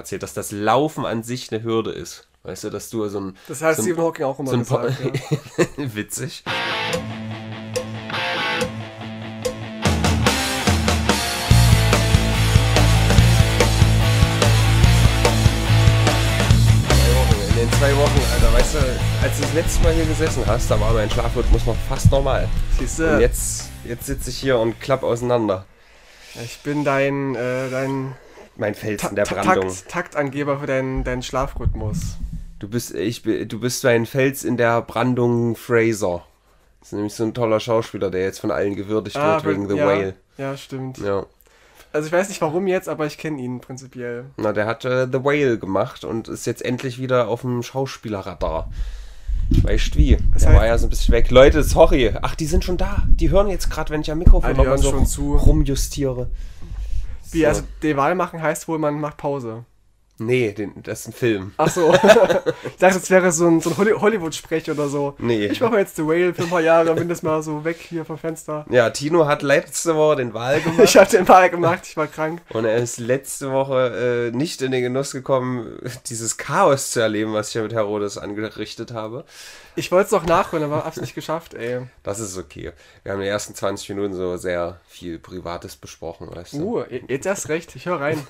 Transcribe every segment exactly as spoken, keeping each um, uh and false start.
erzählt, dass das Laufen an sich eine Hürde ist. Weißt du, dass du so ein... Das hat so ein, Stephen Hawking auch immer so ein gesagt. ja. Witzig. In den zwei Wochen, Alter, weißt du, als du das letzte Mal hier gesessen hast, da war mein Schlafrhythmus noch fast normal. Siehst du? Und jetzt, jetzt sitze ich hier und klapp auseinander. Ich bin dein, äh, dein Mein Fels Ta- in der Ta- Brandung. Takt, Taktangeber für deinen, deinen Schlafrhythmus. Du bist, ich, bin- du bist ein Fels in der Brandung Fraser. Das ist nämlich so ein toller Schauspieler, der jetzt von allen gewürdigt wird wegen The ja, Whale. Ja, stimmt. Ja. Also ich weiß nicht warum jetzt, aber ich kenne ihn prinzipiell. Na, der hat äh, The Whale gemacht und ist jetzt endlich wieder auf dem Schauspielerradar. Weißt wie? Das Der heißt- war ja so ein bisschen weg. Leute, sorry. Ach, die sind schon da. Die hören jetzt gerade, wenn ich am Mikrofon Ah, die noch mal hören so schon zu. rumjustiere. Wie, So. also die Wahl machen heißt wohl, man macht Pause. Nee, den, das ist ein Film. Ach so. Ich dachte, das wäre so ein, so ein Holly- Hollywood-Sprech oder so. Nee. Ich mache jetzt The Whale für ein paar Jahre, bin das mal so weg hier vom Fenster. Ja, Tino hat letzte Woche den Wahl gemacht. Ich hatte den Wahl gemacht, ich war krank. Und er ist letzte Woche äh, nicht in den Genuss gekommen, dieses Chaos zu erleben, was ich ja mit Herodes angerichtet habe. Ich wollte es noch nachholen, aber hab's nicht geschafft, ey. Das ist okay. Wir haben in den ersten zwanzig Minuten so sehr viel Privates besprochen, weißt du. Uh, jetzt erst recht, ich höre rein.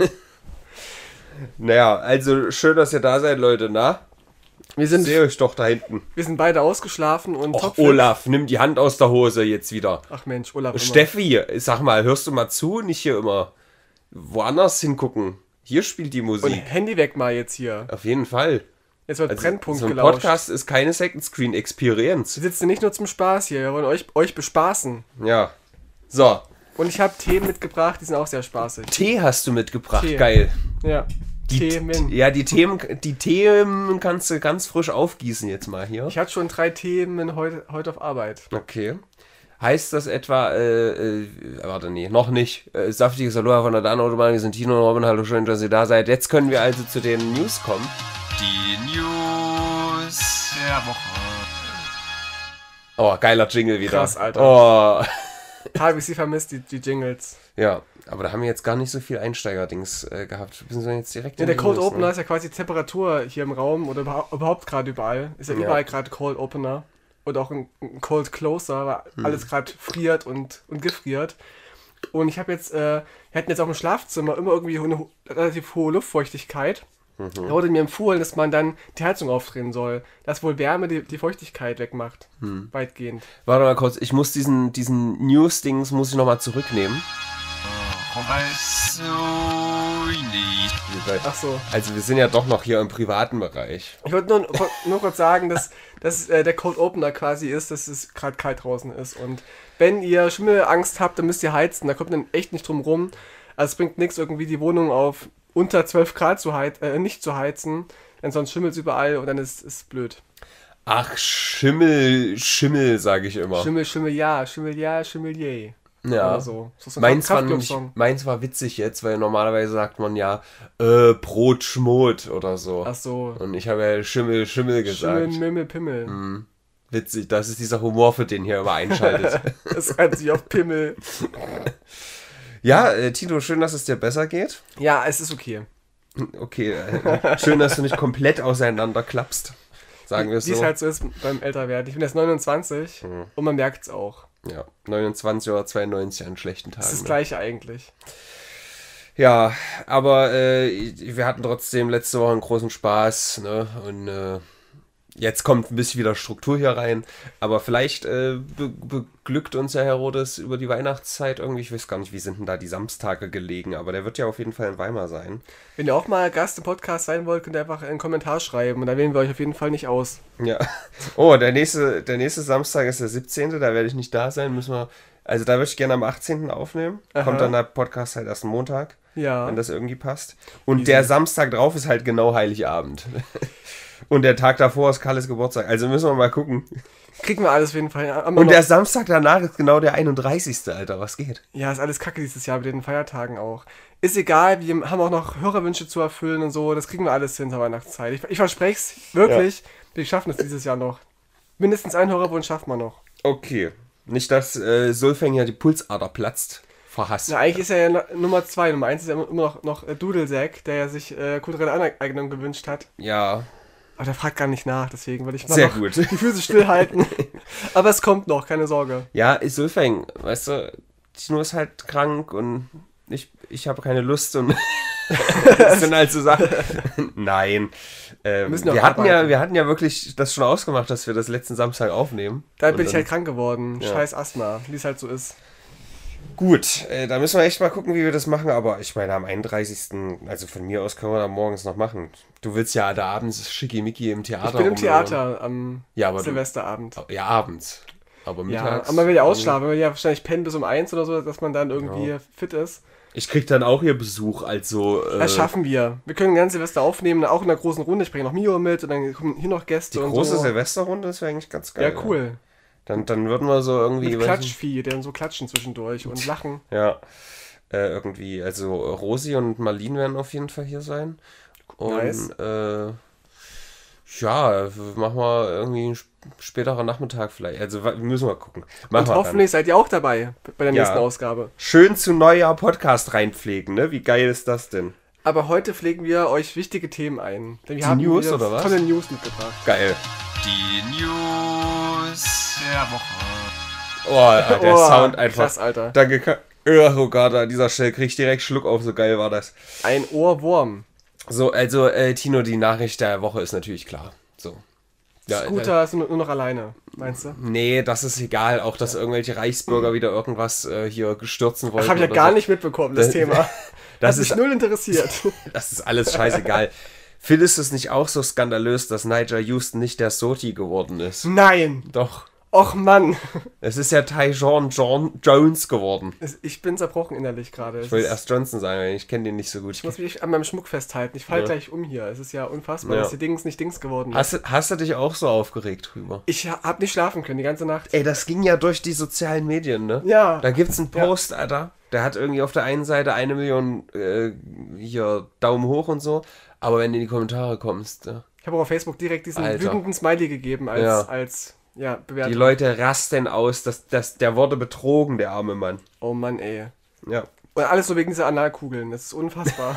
Naja, also schön, dass ihr da seid, Leute, na? Wir Ich sind, sehe euch doch da hinten. wir sind beide ausgeschlafen und Och, topfit. Olaf, nimm die Hand aus der Hose jetzt wieder. Ach Mensch, Olaf. immer. Steffi, sag mal, hörst du mal zu? Nicht hier immer woanders hingucken. Hier spielt die Und Musik. Handy weg mal jetzt hier. Auf jeden Fall. Jetzt wird Also, Brennpunkt so ein gelauscht. Podcast ist keine Second Screen Experience. Wir sitzen nicht nur zum Spaß hier, wir wollen euch, euch bespaßen. Ja. So, Und ich habe Themen mitgebracht, die sind auch sehr spaßig. Tee hast du mitgebracht, Tee. geil. Ja, Die, Themen. Ja, die Themen, die Themen kannst du ganz frisch aufgießen jetzt mal hier. Ich hatte schon drei Themen heute, heute auf Arbeit. Okay. Heißt das etwa, äh, äh, warte, nee, noch nicht. Äh, saftiges Aloha von der Dan-Autobahn, wir sind Tino und Robin, hallo, schön, dass ihr da seid. Jetzt können wir also zu den News kommen. Die News der Woche. Oh, geiler Jingle wieder. Krass, Alter. Oh, Habe ich sie vermisst, die, die Jingles. ja, aber da haben wir jetzt gar nicht so viel Einsteiger-Dings äh, gehabt. Wir sind jetzt direkt Ja, in der die Cold News, Opener ne? ist ja quasi die Temperatur hier im Raum oder überhaupt, überhaupt gerade überall. Ist ja, Ja. überall gerade Cold Opener. Und auch ein, ein Cold Closer, weil Hm. alles gerade friert und, und gefriert. Und ich habe jetzt, äh, wir hatten jetzt auch im Schlafzimmer immer irgendwie eine ho- relativ hohe Luftfeuchtigkeit. Mhm. Da wurde mir empfohlen, dass man dann die Heizung aufdrehen soll. Dass wohl Wärme die, die Feuchtigkeit wegmacht. Hm. Weitgehend. Warte mal kurz, ich muss diesen, diesen News-Dings muss ich nochmal zurücknehmen. Weiß so nicht. Ach so. Also wir sind ja doch noch hier im privaten Bereich. Ich wollte nur, nur kurz sagen, dass, dass äh, der Cold Opener quasi ist, dass es gerade kalt draußen ist. Und wenn ihr Schimmelangst habt, dann müsst ihr heizen. Da kommt dann echt nicht drum rum. Also es bringt nichts, irgendwie die Wohnung auf unter zwölf Grad zu heiz äh, nicht zu heizen. Denn sonst schimmelt es überall und dann ist es blöd. Ach, Schimmel, Schimmel, sage ich immer. Schimmel, Schimmel, ja, Schimmel, ja, Schimmel, je. Ja. Oder so. So ist so ein Meins war, Kraftclub-Song. nämlich, meins war witzig jetzt, weil normalerweise sagt man ja äh, Brot, Schmot oder so. Ach so. Und ich habe ja Schimmel, Schimmel gesagt. Schimmel, Mimmel, Pimmel. Hm, witzig, das ist dieser Humor, für den hier immer einschaltet. Das reimt sich auf Pimmel. Ja, äh, Tito, schön, dass es dir besser geht. Ja, es ist okay. Okay, äh, schön, dass du nicht komplett auseinander sagen wir es Wie so. es halt so ist beim Älterwerden. Ich bin jetzt neunundzwanzig Mhm. und man merkt es auch. Ja, neunundzwanzig oder zweiundneunzig an schlechten Tagen. Das ist das ne? Gleiche eigentlich. Ja, aber äh, wir hatten trotzdem letzte Woche einen großen Spaß, ne? Und äh, jetzt kommt ein bisschen wieder Struktur hier rein. Aber vielleicht äh, be beglückt uns ja Herodes über die Weihnachtszeit irgendwie. Ich weiß gar nicht, wie sind denn da die Samstage gelegen, aber der wird ja auf jeden Fall in Weimar sein. Wenn ihr auch mal Gast im Podcast sein wollt, könnt ihr einfach einen Kommentar schreiben und da wählen wir euch auf jeden Fall nicht aus. Ja. Oh, der nächste, der nächste Samstag ist der siebzehnte Da werde ich nicht da sein. Müssen wir. Also da würde ich gerne am achtzehnten aufnehmen. Aha. Kommt dann der Podcast halt erst am Montag, Ja. wenn das irgendwie passt. Und Easy. der Samstag drauf ist halt genau Heiligabend. Und der Tag davor ist Kalles Geburtstag. Also müssen wir mal gucken. Kriegen wir alles auf jeden Fall. Haben wir Und noch- der Samstag danach ist genau der einunddreißigste Alter. Was geht? Ja, ist alles kacke dieses Jahr mit den Feiertagen auch. Ist egal, wir haben auch noch Hörerwünsche zu erfüllen und so. Das kriegen wir alles hin zur Weihnachtszeit. Ich, ich verspreche es wirklich. Wir schaffen es dieses Jahr noch. Mindestens einen Hörerwunsch schaffen wir noch. Okay. Nicht, dass äh, Solfänger die Pulsader platzt verhasst. Na, eigentlich ist er ja na- Nummer zwei. Nummer eins ist ja immer immer noch, noch äh, Dudelsack, der ja sich äh, kulturelle Aneignung gewünscht hat. Ja, Aber der fragt gar nicht nach, deswegen würde ich mal sehr noch gut. die Füße stillhalten. Aber es kommt noch, keine Sorge. Ja, ist Solfang, weißt du, Tino ist halt krank und ich, ich habe keine Lust und das sind halt so Sachen. Nein. Ähm, Müssen auch wir, hatten ja, arbeiten. wir hatten ja wirklich das schon ausgemacht, dass wir das letzten Samstag aufnehmen. Da Und bin ich dann- halt krank geworden. Ja. Scheiß Asthma, wie es halt so ist. Gut, äh, da müssen wir echt mal gucken, wie wir das machen, aber ich meine, am einunddreißigsten, also von mir aus können wir da morgens noch machen. Du willst ja da abends schickimicki im Theater Ich bin im rumlaufen. Theater am Ja, aber du, Silvesterabend. ja, abends. Aber Ja, mittags. aber man will ja ausschlafen, man will ja wahrscheinlich pennen bis um eins oder so, dass man dann irgendwie Ja. fit ist. Ich krieg dann auch hier Besuch, also. Äh, Das schaffen wir. Wir können ganz Silvester aufnehmen, auch in einer großen Runde. Ich bringe noch Mio mit und dann kommen hier noch Gäste die und große so. Silvesterrunde, das wäre eigentlich ganz geil. Ja, cool. Dann, dann würden wir so irgendwie. Mit weiß ich- Klatschvieh, die dann so klatschen zwischendurch und lachen. Ja. Äh, irgendwie, also Rosi und Marlene werden auf jeden Fall hier sein. Und Nice. äh, ja, machen wir irgendwie einen sp- späterer Nachmittag vielleicht. Also wa- müssen wir gucken. Machen Und wir hoffentlich seid ihr auch dabei bei der Ja. nächsten Ausgabe. dann. Schön zu Neujahr Podcast reinpflegen, ne? Wie geil ist das denn? Aber heute pflegen wir euch wichtige Themen ein. Denn wir Die haben News, wieder oder was? tolle News mitgebracht. Geil. Die News der Woche. Oh, der Oh, Sound einfach. krass, Alter. Danke. Ka- Oh Gott, an dieser Stelle krieg ich direkt Schluck auf, so geil war das. Ein Ohrwurm. So, also äh, Tino, die Nachricht der Woche ist natürlich klar. So. Ja, äh, Scooter ist nur, nur noch alleine, meinst du? Nee, das ist egal. Auch, dass irgendwelche Reichsbürger wieder irgendwas äh, hier gestürzen wollten. Ach, hab ich ja oder gar so. nicht mitbekommen, das, Das- Thema. Das Hat mich ist, null interessiert. das ist alles scheißegal. Findest du es nicht auch so skandalös, dass Nigel Houston nicht der Soti geworden ist? Nein. Doch. Och Mann. Es ist ja Tyjon John Jones geworden. Es- Ich bin zerbrochen innerlich gerade. Es Ich will ist- erst Johnson sagen, weil ich kenne den nicht so gut. Ich muss mich an meinem Schmuck festhalten. Ich falle Ja. gleich um hier. Es ist ja unfassbar, Ja. dass die Dings nicht Dings geworden ist. Hast, du- hast du dich auch so aufgeregt drüber? Ich ha- hab nicht schlafen können die ganze Nacht. Ey, das ging ja durch die sozialen Medien, ne? Ja. Da gibt's einen Post, Alter. Der hat irgendwie auf der einen Seite eine Million äh, hier Daumen hoch und so. Aber wenn du in die Kommentare kommst, ne? Ich habe auch auf Facebook direkt diesen Alter. wütenden Smiley gegeben als, Ja. als ja, Die Bewertung. Leute rasten aus, dass, dass der wurde betrogen, der arme Mann. Oh Mann, ey. Ja. Und alles so wegen dieser Analkugeln. Das ist unfassbar.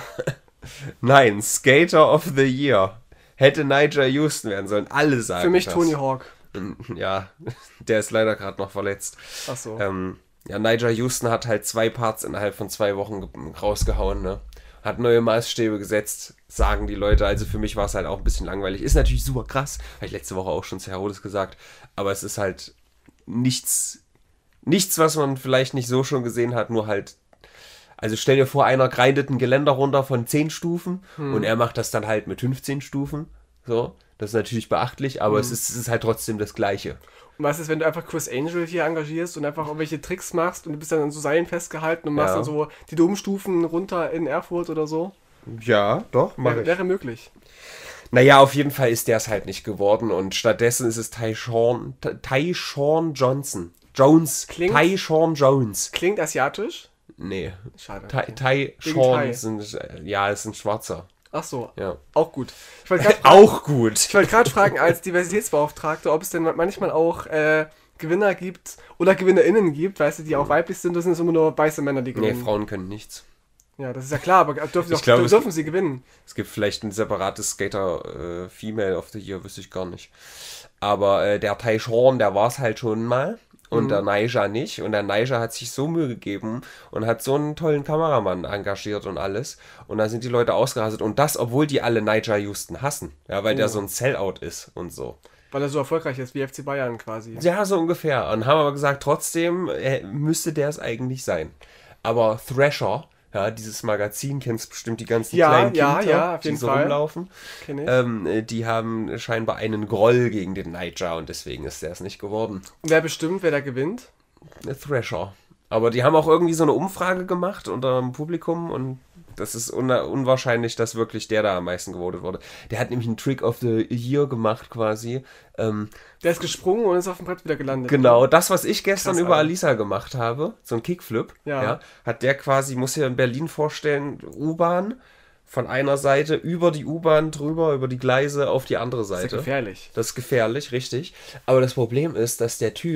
Nein, Skater of the Year. Hätte Nigel Houston werden sollen. Alle sagen Für mich das. Tony Hawk. Ja, der ist leider gerade noch verletzt. Ach so. Ähm, ja, Nigel Houston hat halt zwei Parts innerhalb von zwei Wochen ge- rausgehauen, ne? Hat neue Maßstäbe gesetzt, sagen die Leute. Also für mich war es halt auch ein bisschen langweilig. Ist natürlich super krass. Habe ich letzte Woche auch schon zu Herodes gesagt. Aber es ist halt nichts, nichts, was man vielleicht nicht so schon gesehen hat, nur halt. Also stell dir vor, einer grindet ein Geländer runter von zehn Stufen und er macht das dann halt mit fünfzehn Stufen. So, das ist natürlich beachtlich, aber es, ist, es ist halt trotzdem das Gleiche. Und was ist, wenn du einfach Chris Angel hier engagierst und einfach irgendwelche Tricks machst und du bist dann an so Seilen festgehalten und machst Ja. dann so die Domstufen runter in Erfurt oder so? Ja, doch, mach Wäre, ich. wäre möglich. Naja, auf jeden Fall ist der es halt nicht geworden und stattdessen ist es Tyshawn, Tyshawn Johnson. Jones. Klingt- Tyshawn Jones. Klingt asiatisch? Nee. Schade. Ty- Wegen Tyshawn Thai. sind, ja, ist ein Schwarzer. Ach so, Ja. auch gut. Ich wollte gerade fragen, Auch gut. ich wollte gerade fragen als Diversitätsbeauftragter, ob es denn manchmal auch äh, Gewinner gibt oder GewinnerInnen gibt, weißt du, die auch weiblich sind, oder sind es immer nur weiße Männer, die Nee, gewinnen? Frauen können nichts. Ja, das ist ja klar, aber dürfen sie, Ich auch, glaube, es dürfen sie gewinnen? Es gibt vielleicht ein separates Skater äh, Female of the Year, wüsste ich gar nicht. Aber äh, der Tyshawn, der war es halt schon mal. Und Mhm. der Naija nicht. Und der Naija hat sich so Mühe gegeben und hat so einen tollen Kameramann engagiert und alles. Und da sind die Leute ausgerastet. Und das, obwohl die alle Nigel Houston hassen. Ja, weil der Oh. so ein Sellout ist und so. Weil er so erfolgreich ist wie F C Bayern quasi. Ja, so ungefähr. Und haben aber gesagt, trotzdem äh, müsste der es eigentlich sein. Aber Thrasher, ja, dieses Magazin, kennst bestimmt die ganzen Ja, kleinen ja, Kinder, ja, auf die jeden so Fall. rumlaufen. Kenn ich. Ähm, äh, die haben scheinbar einen Groll gegen den Nigel und deswegen ist der es nicht geworden. Und wer bestimmt, wer da gewinnt? Eine Thrasher. Aber die haben auch irgendwie so eine Umfrage gemacht unter dem Publikum und das ist un unwahrscheinlich, dass wirklich der da am meisten gewotet wurde. Der hat nämlich einen Trick of the Year gemacht quasi. Ähm, Der ist gesprungen und ist auf dem Brett wieder gelandet. genau, das, was ich gestern Krass, über Alter. Alisa gemacht habe, so ein Kickflip, Ja. ja, hat der quasi, muss hier in Berlin vorstellen, U-Bahn von einer Seite über die U-Bahn drüber, über die Gleise auf die andere Das ist Seite. ja gefährlich. Das ist gefährlich, richtig. Aber das Problem ist, dass der Typ,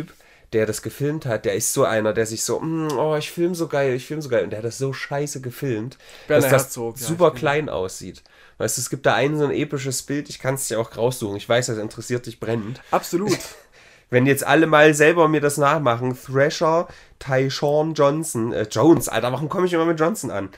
der das gefilmt hat, der ist so einer, der sich so, mm, oh, ich film so geil, ich film so geil. Und der hat das so scheiße gefilmt, Werner dass das Herzog, ja, super ich klein aussieht. Weißt du, es gibt da ein so ein episches Bild, ich kann es dir auch raussuchen. Ich weiß, das interessiert dich brennend. Absolut. Wenn jetzt alle mal selber mir das nachmachen, Thrasher, Tyshawn Johnson, äh, Jones, Alter, warum komme ich immer mit Johnson an?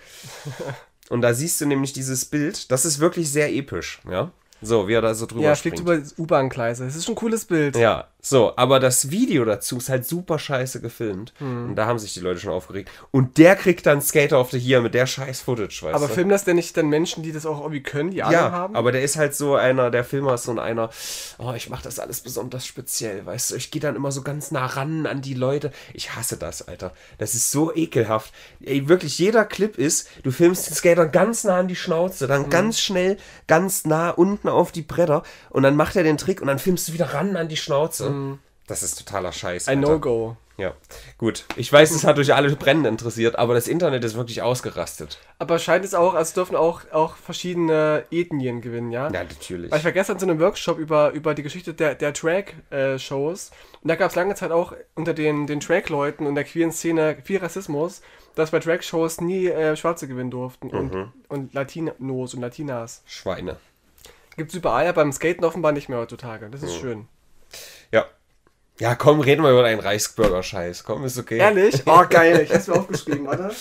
Und da siehst du nämlich dieses Bild, das ist wirklich sehr episch, ja. So, wie er da so drüber Ja, springt. fliegt über U-Bahn-Gleise. Das ist schon ein cooles Bild. Ja, so, aber das Video dazu ist halt super scheiße gefilmt. Hm. Und da haben sich die Leute schon aufgeregt. Und der kriegt dann Skater of the Year mit der scheiß Footage, weißt Aber du? filmen das denn nicht dann Menschen, die das auch irgendwie können, die Ahnung Ja, haben? aber der ist halt so einer, der Filmer ist so einer, oh, ich mache das alles besonders speziell, weißt du, ich gehe dann immer so ganz nah ran an die Leute. Ich hasse das, Alter. Das ist so ekelhaft. Ey, wirklich, jeder Clip ist, du filmst den Skater ganz nah an die Schnauze, dann Mhm. ganz schnell, ganz nah unten auf die Bretter und dann macht er den Trick und dann filmst du wieder ran an die Schnauze. Mhm. Das ist totaler Scheiß, Ein Alter. No-Go. Ja, gut. Ich weiß, es hat euch alle brennend interessiert, aber das Internet ist wirklich ausgerastet. Aber scheint es auch, also es dürfen auch, auch verschiedene Ethnien gewinnen, ja? Ja, natürlich. Weil ich war gestern zu einem Workshop über, über die Geschichte der, der Drag-Shows und da gab es lange Zeit auch unter den, den Drag-Leuten und der queeren Szene viel Rassismus, dass bei Drag-Shows nie äh, Schwarze gewinnen durften und, Mhm. und Latinos und Latinas. Schweine. Gibt's überall, ja, beim Skaten offenbar nicht mehr heutzutage. Das ist Mhm. schön. Ja. Ja, komm, reden wir über deinen Reichsbürger-Scheiß. Komm, ist okay. Ehrlich? Oh, geil. Ich hab's mir aufgeschrieben, warte.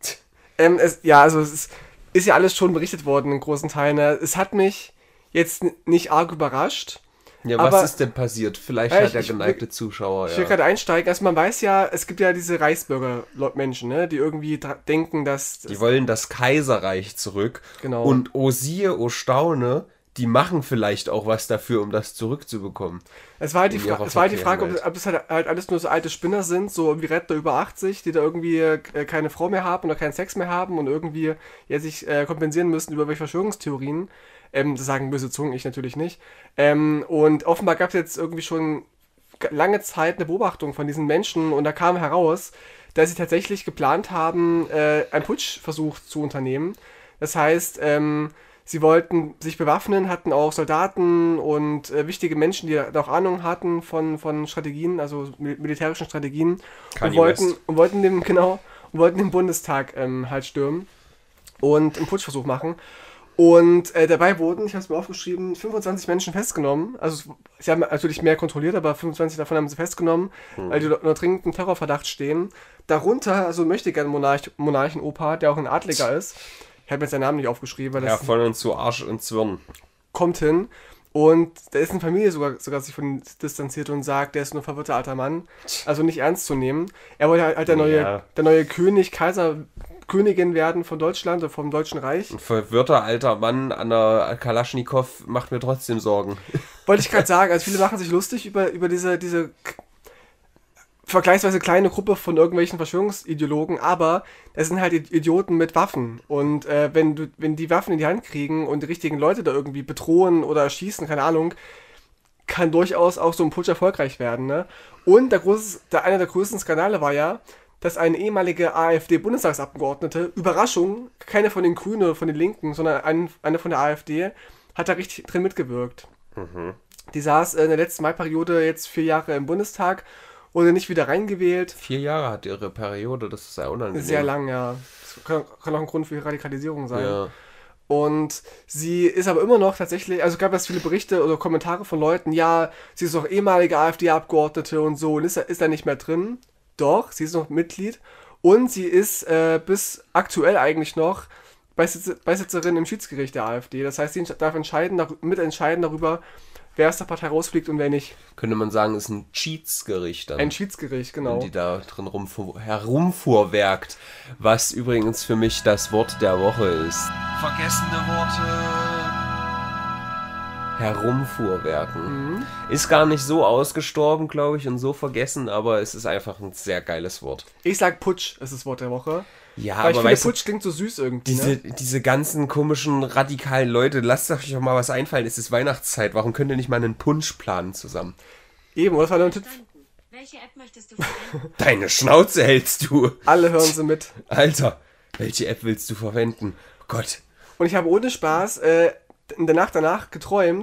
Ähm, es, ja, also es ist, ist ja alles schon berichtet worden in großen Teilen. Es hat mich jetzt n- nicht arg überrascht. Ja, aber- was ist denn passiert? Vielleicht Ja, hat ich- der ich- geneigte Zuschauer, Ich will ja. gerade einsteigen. Also man weiß ja, es gibt ja diese Reichsbürger-Menschen, ne, die irgendwie dra- denken, dass... Die wollen das Kaiserreich zurück. Genau. Und oh siehe, oh staune, die machen vielleicht auch was dafür, um das zurückzubekommen. Es war halt die, in Fra ihrer es war halt die Frage, ob, Verkehrwelt. ob es halt, halt alles nur so alte Spinner sind, so wie Rentner über achtzig, die da irgendwie äh, keine Frau mehr haben oder keinen Sex mehr haben und irgendwie ja, sich äh, kompensieren müssen über welche Verschwörungstheorien. Ähm, das sagen böse Zungen, ich natürlich nicht. Ähm, und offenbar gab es jetzt irgendwie schon g- lange Zeit eine Beobachtung von diesen Menschen und da kam heraus, dass sie tatsächlich geplant haben, äh, einen Putschversuch zu unternehmen. Das heißt, ähm, sie wollten sich bewaffnen, hatten auch Soldaten und äh, wichtige Menschen, die da auch Ahnung hatten von, von Strategien, also mil militärischen Strategien und Kanye wollten, West. und wollten den, genau, und wollten den Bundestag ähm, halt stürmen und einen Putschversuch machen. Und äh, dabei wurden, ich habe es mir aufgeschrieben, fünfundzwanzig Menschen festgenommen. Also es- sie haben natürlich mehr kontrolliert, aber fünfundzwanzig davon haben sie festgenommen, weil die unter dringendem Terrorverdacht stehen. Darunter, also möchte gerne Monarch, Monarchen-Opa, der auch ein Adliger ist. Ich habe jetzt seinen Namen nicht aufgeschrieben, weil Ja, das von und zu Arsch und Zwirn. kommt hin. Und da ist eine Familie sogar, sogar sich von ihm distanziert und sagt, der ist nur ein verwirrter alter Mann. Also nicht ernst zu nehmen. Er wollte halt, halt der, neue, Ja. der neue König, Kaiser, Königin werden von Deutschland oder vom Deutschen Reich. Ein verwirrter alter Mann an der Kalaschnikow macht mir trotzdem Sorgen. Wollte ich gerade sagen, also viele machen sich lustig über, über diese, diese k- vergleichsweise kleine Gruppe von irgendwelchen Verschwörungsideologen, aber das sind halt I- Idioten mit Waffen. Und äh, wenn du, wenn die Waffen in die Hand kriegen und die richtigen Leute da irgendwie bedrohen oder erschießen, keine Ahnung, kann durchaus auch so ein Putsch erfolgreich werden, ne? Und der große, der, einer der größten Skandale war ja, dass eine ehemalige AfD-Bundestagsabgeordnete, Überraschung, keine von den Grünen oder von den Linken, sondern ein, eine von der AfD, hat da richtig drin mitgewirkt. Die saß äh, in der letzten Wahlperiode jetzt vier Jahre im Bundestag, wurde nicht wieder reingewählt. Vier Jahre hat ihre Periode, das ist sehr unangenehm. Sehr lang, ja. Das kann, kann auch ein Grund für Radikalisierung sein. Ja. Und sie ist aber immer noch tatsächlich, also gab es viele Berichte oder Kommentare von Leuten, ja, sie ist doch ehemalige AfD-Abgeordnete und so und ist, da- ist da nicht mehr drin. Doch, sie ist noch Mitglied und sie ist äh, bis aktuell eigentlich noch Beisitz Beisitzerin im Schiedsgericht der AfD. Das heißt, sie darf entscheiden, dar- mitentscheiden darüber, wer aus der Partei rausfliegt und wer nicht. Könnte man sagen, ist ein Cheats-Gericht dann. Ein Schiedsgericht, genau. Die da drin rumfu- herumfuhrwerkt. Was übrigens für mich das Wort der Woche ist. Vergessene Worte. Herumfuhrwerken. Mhm. Ist gar nicht so ausgestorben, glaube ich, und so vergessen, aber es ist einfach ein sehr geiles Wort. Ich sag Putsch ist das Wort der Woche. Ja, Weil ich aber finde, weißt du, Putsch klingt so süß irgendwie, diese, ne? diese ganzen komischen, radikalen Leute, lasst euch doch mal was einfallen. Es ist Weihnachtszeit, warum könnt ihr nicht mal einen Punsch planen zusammen? Eben, oder? Das war nur ein Tipp. Welche App möchtest du verwenden? Deine Schnauze hältst du. Alle hören sie mit. Alter, welche App willst du verwenden? Oh Gott. Und ich habe ohne Spaß äh, in der Nacht danach geträumt,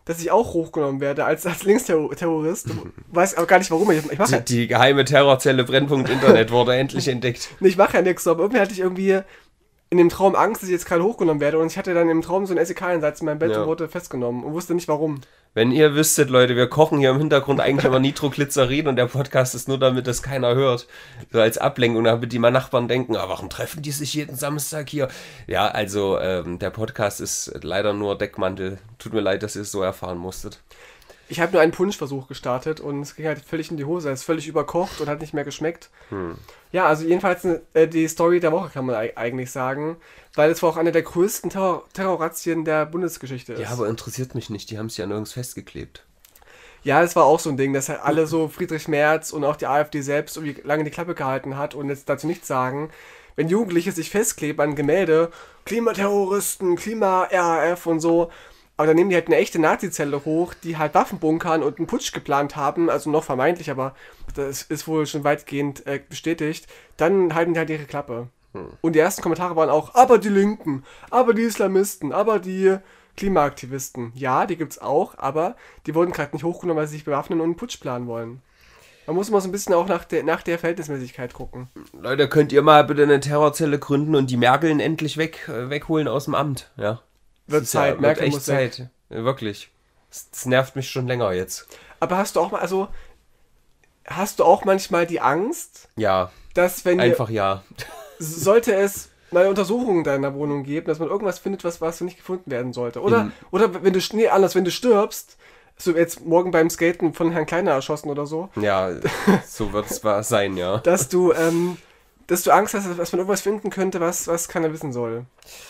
dass ich auch hochgenommen werde als, als Linksterrorist. Weiß aber gar nicht, warum. Ich, ich mache ja, Die, die geheime Terrorzelle Brennpunkt Internet wurde endlich entdeckt. nee, ich mache ja nichts, aber irgendwie hatte ich irgendwie in dem Traum Angst, dass ich jetzt gerade hochgenommen werde. Und ich hatte dann im Traum so einen S E K-Einsatz in meinem Bett Ja. und wurde festgenommen und wusste nicht, warum. Wenn ihr wüsstet, Leute, wir kochen hier im Hintergrund eigentlich immer Nitroglycerin und der Podcast ist nur damit, das keiner hört. So als Ablenkung, damit die mal Nachbarn denken, ah, warum treffen die sich jeden Samstag hier? Ja, also ähm, der Podcast ist leider nur Deckmantel. Tut mir leid, dass ihr es so erfahren musstet. Ich habe nur einen Punschversuch gestartet und es ging halt völlig in die Hose. Es ist völlig überkocht und hat nicht mehr geschmeckt. Hm. Ja, also jedenfalls äh, die Story der Woche kann man e- eigentlich sagen, weil es war auch eine der größten Terror- Terrorrazzien der Bundesgeschichte ist. Ja, aber interessiert mich nicht, die haben es ja nirgends festgeklebt. Ja, es war auch so ein Ding, dass halt alle so Friedrich Merz und auch die AfD selbst irgendwie lange die Klappe gehalten hat und jetzt dazu nichts sagen. Wenn Jugendliche sich festkleben an Gemälde, Klimaterroristen, Klima-R A F und so, aber dann nehmen die halt eine echte Nazi-Zelle hoch, die halt Waffen bunkern und einen Putsch geplant haben, also noch vermeintlich, aber das ist wohl schon weitgehend äh, bestätigt, dann halten die halt ihre Klappe. Hm. Und die ersten Kommentare waren auch, aber die Linken, aber die Islamisten, aber die Klimaaktivisten. Ja, die gibt's auch, aber die wurden gerade nicht hochgenommen, weil sie sich bewaffnen und einen Putsch planen wollen. Man muss immer so ein bisschen auch nach der, nach der Verhältnismäßigkeit gucken. Leute, könnt ihr mal bitte eine Terrorzelle gründen und die Merkeln endlich weg, äh, wegholen aus dem Amt, ja? Wird Das ist Zeit, ja, Merkel wird echt muss weg. Zeit. Ja, wirklich. Das, das nervt mich schon länger jetzt. Aber hast du auch mal, also, hast du auch manchmal die Angst, Ja, dass wenn ihr, einfach ja. sollte es mal Untersuchungen in deiner Wohnung geben, dass man irgendwas findet, was, was nicht gefunden werden sollte? Oder, Mhm. oder wenn du, nee, anders, wenn du stirbst, so jetzt morgen beim Skaten von Herrn Kleiner erschossen oder so, Ja, so wird es wahr sein, ja. dass du, ähm, dass du Angst hast, dass man irgendwas finden könnte, was, was keiner wissen soll.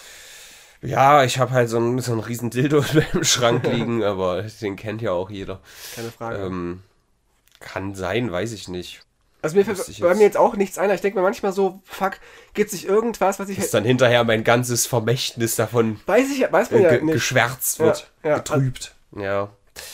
Ja, ich habe halt so einen, so einen riesen Dildo im Schrank liegen, aber den kennt ja auch jeder. Keine Frage. Ähm, kann sein, weiß ich nicht. Also mir fällt wüsste ich bei jetzt- mir jetzt auch nichts ein. Ich denke mir manchmal so, fuck, geht sich irgendwas, was ich... Dass dann hinterher mein ganzes Vermächtnis davon Weiß ich, weiß man äh, ja ge nicht. geschwärzt wird, Ja, ja. getrübt. Ja,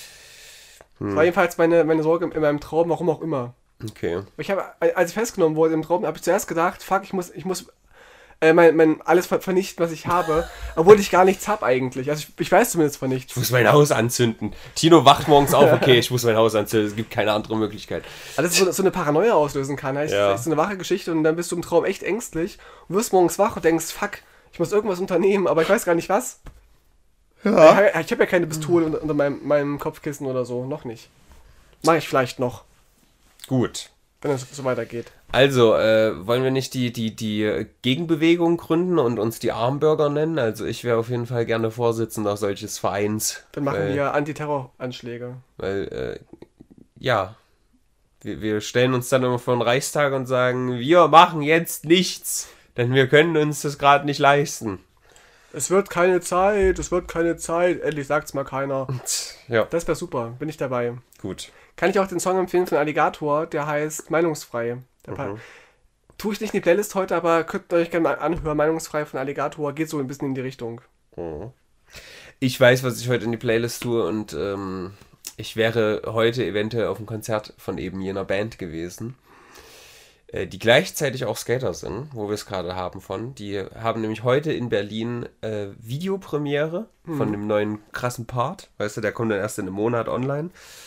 Das war jedenfalls meine, meine Sorge in meinem Traum, warum auch immer. okay. Ich habe, als ich festgenommen wurde im Traum, habe ich zuerst gedacht, fuck, ich muss, ich muss äh, mein, mein alles ver- vernichten, was ich habe, obwohl ich gar nichts habe eigentlich. Also ich, ich weiß zumindest von nichts. Ich muss mein Haus anzünden. Tino wacht morgens auf, okay, ich muss mein Haus anzünden, es gibt keine andere Möglichkeit. Also das so, so eine Paranoia auslösen kann. Das Ja. ist so eine wache Geschichte und dann bist du im Traum echt ängstlich und wirst morgens wach und denkst, fuck, ich muss irgendwas unternehmen, aber ich weiß gar nicht was. Ja. Ich, ich habe ja keine Pistole unter, unter meinem, meinem Kopfkissen oder so, noch nicht. Mache ich vielleicht noch, Gut. wenn es so weitergeht. Also, äh, wollen wir nicht die, die, die Gegenbewegung gründen und uns die Armbürger nennen? Also ich wäre auf jeden Fall gerne Vorsitzender solches Vereins. Dann machen weil, wir Antiterroranschläge. Weil, äh, ja, wir, wir stellen uns dann immer vor den Reichstag und sagen, wir machen jetzt nichts, denn wir können uns das gerade nicht leisten. Es wird keine Zeit, es wird keine Zeit. Endlich sagt's mal keiner. Ja, Das wäre super, bin ich dabei. gut. Kann ich auch den Song empfehlen von Alligator, der heißt Meinungsfrei. Der Mhm. Tue ich nicht in die Playlist heute, aber könnt ihr euch gerne mal anhören. Meinungsfrei von Alligator geht so ein bisschen in die Richtung. Ich weiß, was ich heute in die Playlist tue und ähm, ich wäre heute eventuell auf einem Konzert von eben jener Band gewesen, äh, die gleichzeitig auch Skater sind, wo wir es gerade haben von. Die haben nämlich heute in Berlin äh, Videopremiere von dem neuen krassen Part. Weißt du, der kommt dann erst in einem Monat online.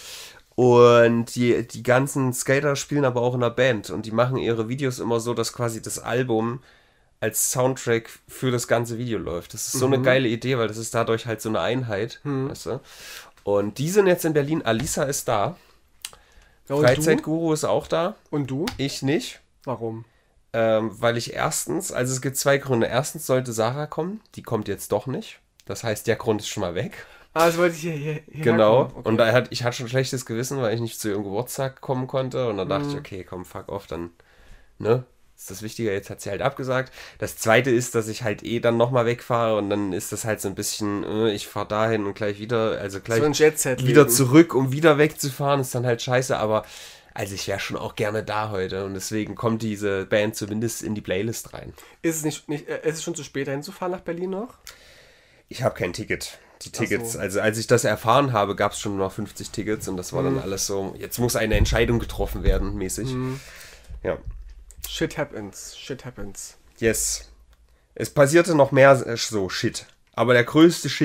Und die, die ganzen Skater spielen aber auch in einer Band und die machen ihre Videos immer so, dass quasi das Album als Soundtrack für das ganze Video läuft. Das ist so eine geile Idee, weil das ist dadurch halt so eine Einheit, weißt du. Und die sind jetzt in Berlin. Alisa ist da. Ja, und Freizeitguru ist auch da. du? Und du? Ich nicht. Warum? Ähm, weil ich erstens, also es gibt zwei Gründe. Erstens sollte Sarah kommen. Die kommt jetzt doch nicht. Das heißt, der Grund ist schon mal weg. Ah, also wollte ich hier, hier, hier Genau. herkommen. Okay. Und da hat, ich hatte schon ein schlechtes Gewissen, weil ich nicht zu ihrem Geburtstag kommen konnte. Und dann dachte Mhm. ich, okay, komm, fuck off, dann, ne? Ist das Wichtige, jetzt hat sie halt abgesagt. Das Zweite ist, dass ich halt eh dann nochmal wegfahre und dann ist das halt so ein bisschen, äh, ich fahre dahin und gleich wieder, also gleich so ein Jet-Set wieder zurück, um wieder wegzufahren, ist dann halt scheiße, aber also ich wäre schon auch gerne da heute und deswegen kommt diese Band zumindest in die Playlist rein. Ist es nicht, nicht äh, ist es schon zu spät, hinzufahren nach Berlin noch? Ich habe kein Ticket. Die Ach Tickets, so. also als ich das erfahren habe, gab es schon noch fünfzig Tickets und das war dann alles so, jetzt muss eine Entscheidung getroffen werden, mäßig. Ja. Shit happens, shit happens. Yes. Es passierte noch mehr äh, so Shit. Aber der größte Shit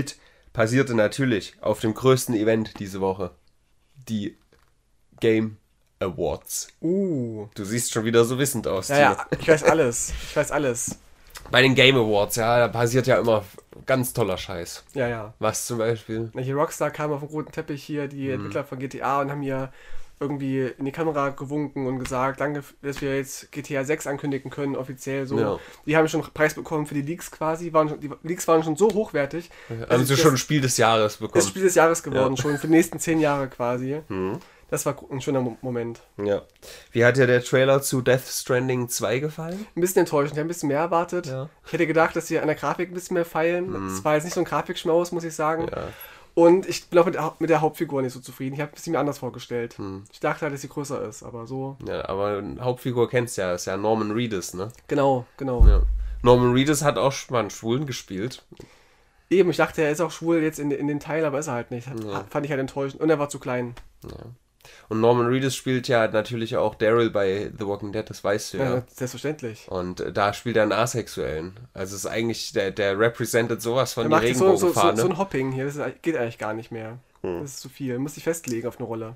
passierte natürlich auf dem größten Event diese Woche. Die Game Awards. Uh. Du siehst schon wieder so wissend aus. Ja, ja, ich weiß alles. Ich weiß alles. Bei den Game Awards, ja, da passiert ja immer ganz toller Scheiß. Ja, ja. Was zum Beispiel? Na, hier Rockstar kam auf den roten Teppich hier, die Mhm. Entwickler von G T A, und haben hier irgendwie in die Kamera gewunken und gesagt, danke, dass wir jetzt G T A sechs ankündigen können, offiziell so. Ja. Die haben schon Preis bekommen für die Leaks quasi. Waren schon, die Leaks waren schon so hochwertig. Haben sie das- schon ein Spiel des Jahres bekommen. Das Spiel des Jahres geworden, Ja. schon für die nächsten zehn Jahre quasi. Mhm. Das war ein schöner Mo- Moment. Ja. Wie hat dir der Trailer zu Death Stranding zwei gefallen? Ein bisschen enttäuschend, ich habe ein bisschen mehr erwartet. Ja. Ich hätte gedacht, dass sie an der Grafik ein bisschen mehr feilen. Es war jetzt nicht so ein Grafikschmaus, muss ich sagen. Ja. Und ich bin auch mit der, Hau- mit der Hauptfigur nicht so zufrieden. Ich habe sie mir anders vorgestellt. Hm. Ich dachte halt, dass sie größer ist, aber so. Ja, aber eine Hauptfigur kennst du ja, ist ja Norman Reedus, ne? Genau, genau. Ja. Norman Reedus hat auch schon mal einen Schwulen gespielt. Eben, ich dachte, er ist auch schwul jetzt in, in den Teil, aber ist er halt nicht. Hat, Ja. Fand ich halt enttäuschend. Und er war zu klein. Und Norman Reedus spielt ja natürlich auch Daryl bei The Walking Dead, das weißt du ja. Ja, selbstverständlich. Und äh, da spielt er einen Asexuellen. Also es ist eigentlich, der, der representet sowas von Er die macht jetzt so, so, so, Regenbogenfahne. so ein Hopping hier. Das ist, geht eigentlich gar nicht mehr. Das ist zu viel. Muss sich festlegen auf eine Rolle.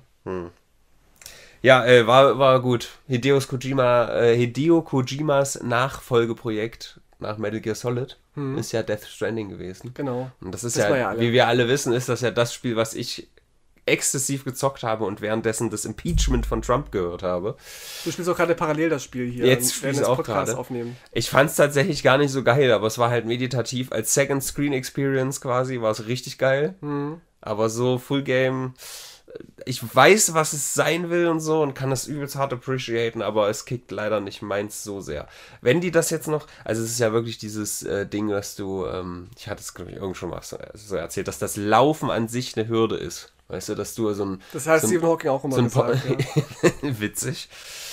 Ja, äh, war, war gut. Hideos Kojima, äh, Hideo Kojimas Nachfolgeprojekt nach Metal Gear Solid ist ja Death Stranding gewesen. Genau. Und das ist Das ja, war ja alle. wie wir alle wissen, ist das ja das Spiel, was ich exzessiv gezockt habe und währenddessen das Impeachment von Trump gehört habe. Du spielst auch gerade parallel das Spiel hier. Jetzt und spiel werden ich's das auch Podcast gerade. aufnehmen. Ich fand es tatsächlich gar nicht so geil, aber es war halt meditativ. Als Second Screen Experience quasi war es richtig geil. Mhm. Aber so Full Game, ich weiß, was es sein will und so und kann das übelst hart appreciaten, aber es kickt leider nicht meins so sehr. Wenn die das jetzt noch, also es ist ja wirklich dieses äh, Ding, dass du, ähm, ich hatte es glaube ich irgend schon mal so, so erzählt, dass das Laufen an sich eine Hürde ist. Weißt du, dass du so ein... Das hat so ein, Stephen Hawking auch immer so ein Po- gesagt. Ja. Witzig.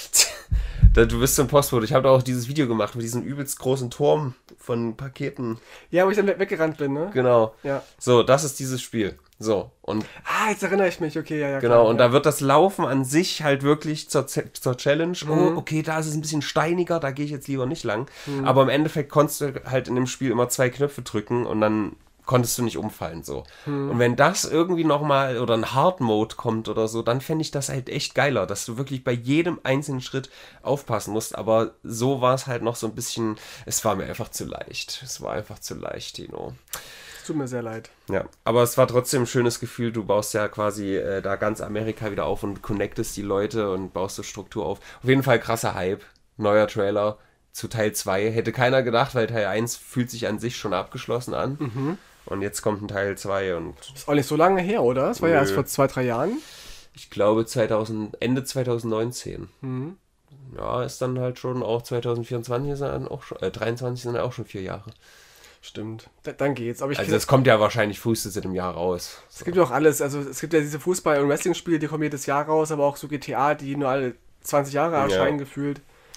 Da, du bist so ein Postbote. Ich habe da auch dieses Video gemacht mit diesem übelst großen Turm von Paketen. ja, wo ich dann we- weggerannt bin, ne? Genau. Ja. So, das ist dieses Spiel. So, und Ah, jetzt erinnere ich mich. Okay, ja, ja. genau, klar, und ja. da wird das Laufen an sich halt wirklich zur, Z- zur Challenge. Mhm. Oh, okay, da ist es ein bisschen steiniger, da gehe ich jetzt lieber nicht lang. Aber im Endeffekt konntest du halt in dem Spiel immer zwei Knöpfe drücken und dann konntest du nicht umfallen, so. Mhm. Und wenn das irgendwie nochmal oder ein Hard Mode kommt oder so, dann fände ich das halt echt geiler, dass du wirklich bei jedem einzelnen Schritt aufpassen musst. Aber so war es halt noch so ein bisschen, es war mir einfach zu leicht. Es war einfach zu leicht, Tino. Es tut mir sehr leid. Ja, aber es war trotzdem ein schönes Gefühl. Du baust ja quasi äh, da ganz Amerika wieder auf und connectest die Leute und baust so Struktur auf. Auf jeden Fall krasser Hype. Neuer Trailer zu Teil zwei. Hätte keiner gedacht, weil Teil eins fühlt sich an sich schon abgeschlossen an. Mhm. Und jetzt kommt ein Teil zwei und Ist auch nicht so lange her, oder? Das war ja Nö. erst vor zwei, drei Jahren. ich glaube zweitausend, Ende zwanzig neunzehn. Mhm. Ja, ist dann halt schon auch zwanzig vierundzwanzig, ist dann auch schon, äh, dreiundzwanzig sind dann auch schon vier Jahre. Stimmt. Da, dann geht's. Aber ich Also kenn- es kommt ja wahrscheinlich frühestens in einem Jahr raus. es gibt ja auch alles. Also es gibt ja diese Fußball- und Wrestling-Spiele, die kommen jedes Jahr raus, aber auch so G T A, die nur alle zwanzig Jahre erscheinen gefühlt.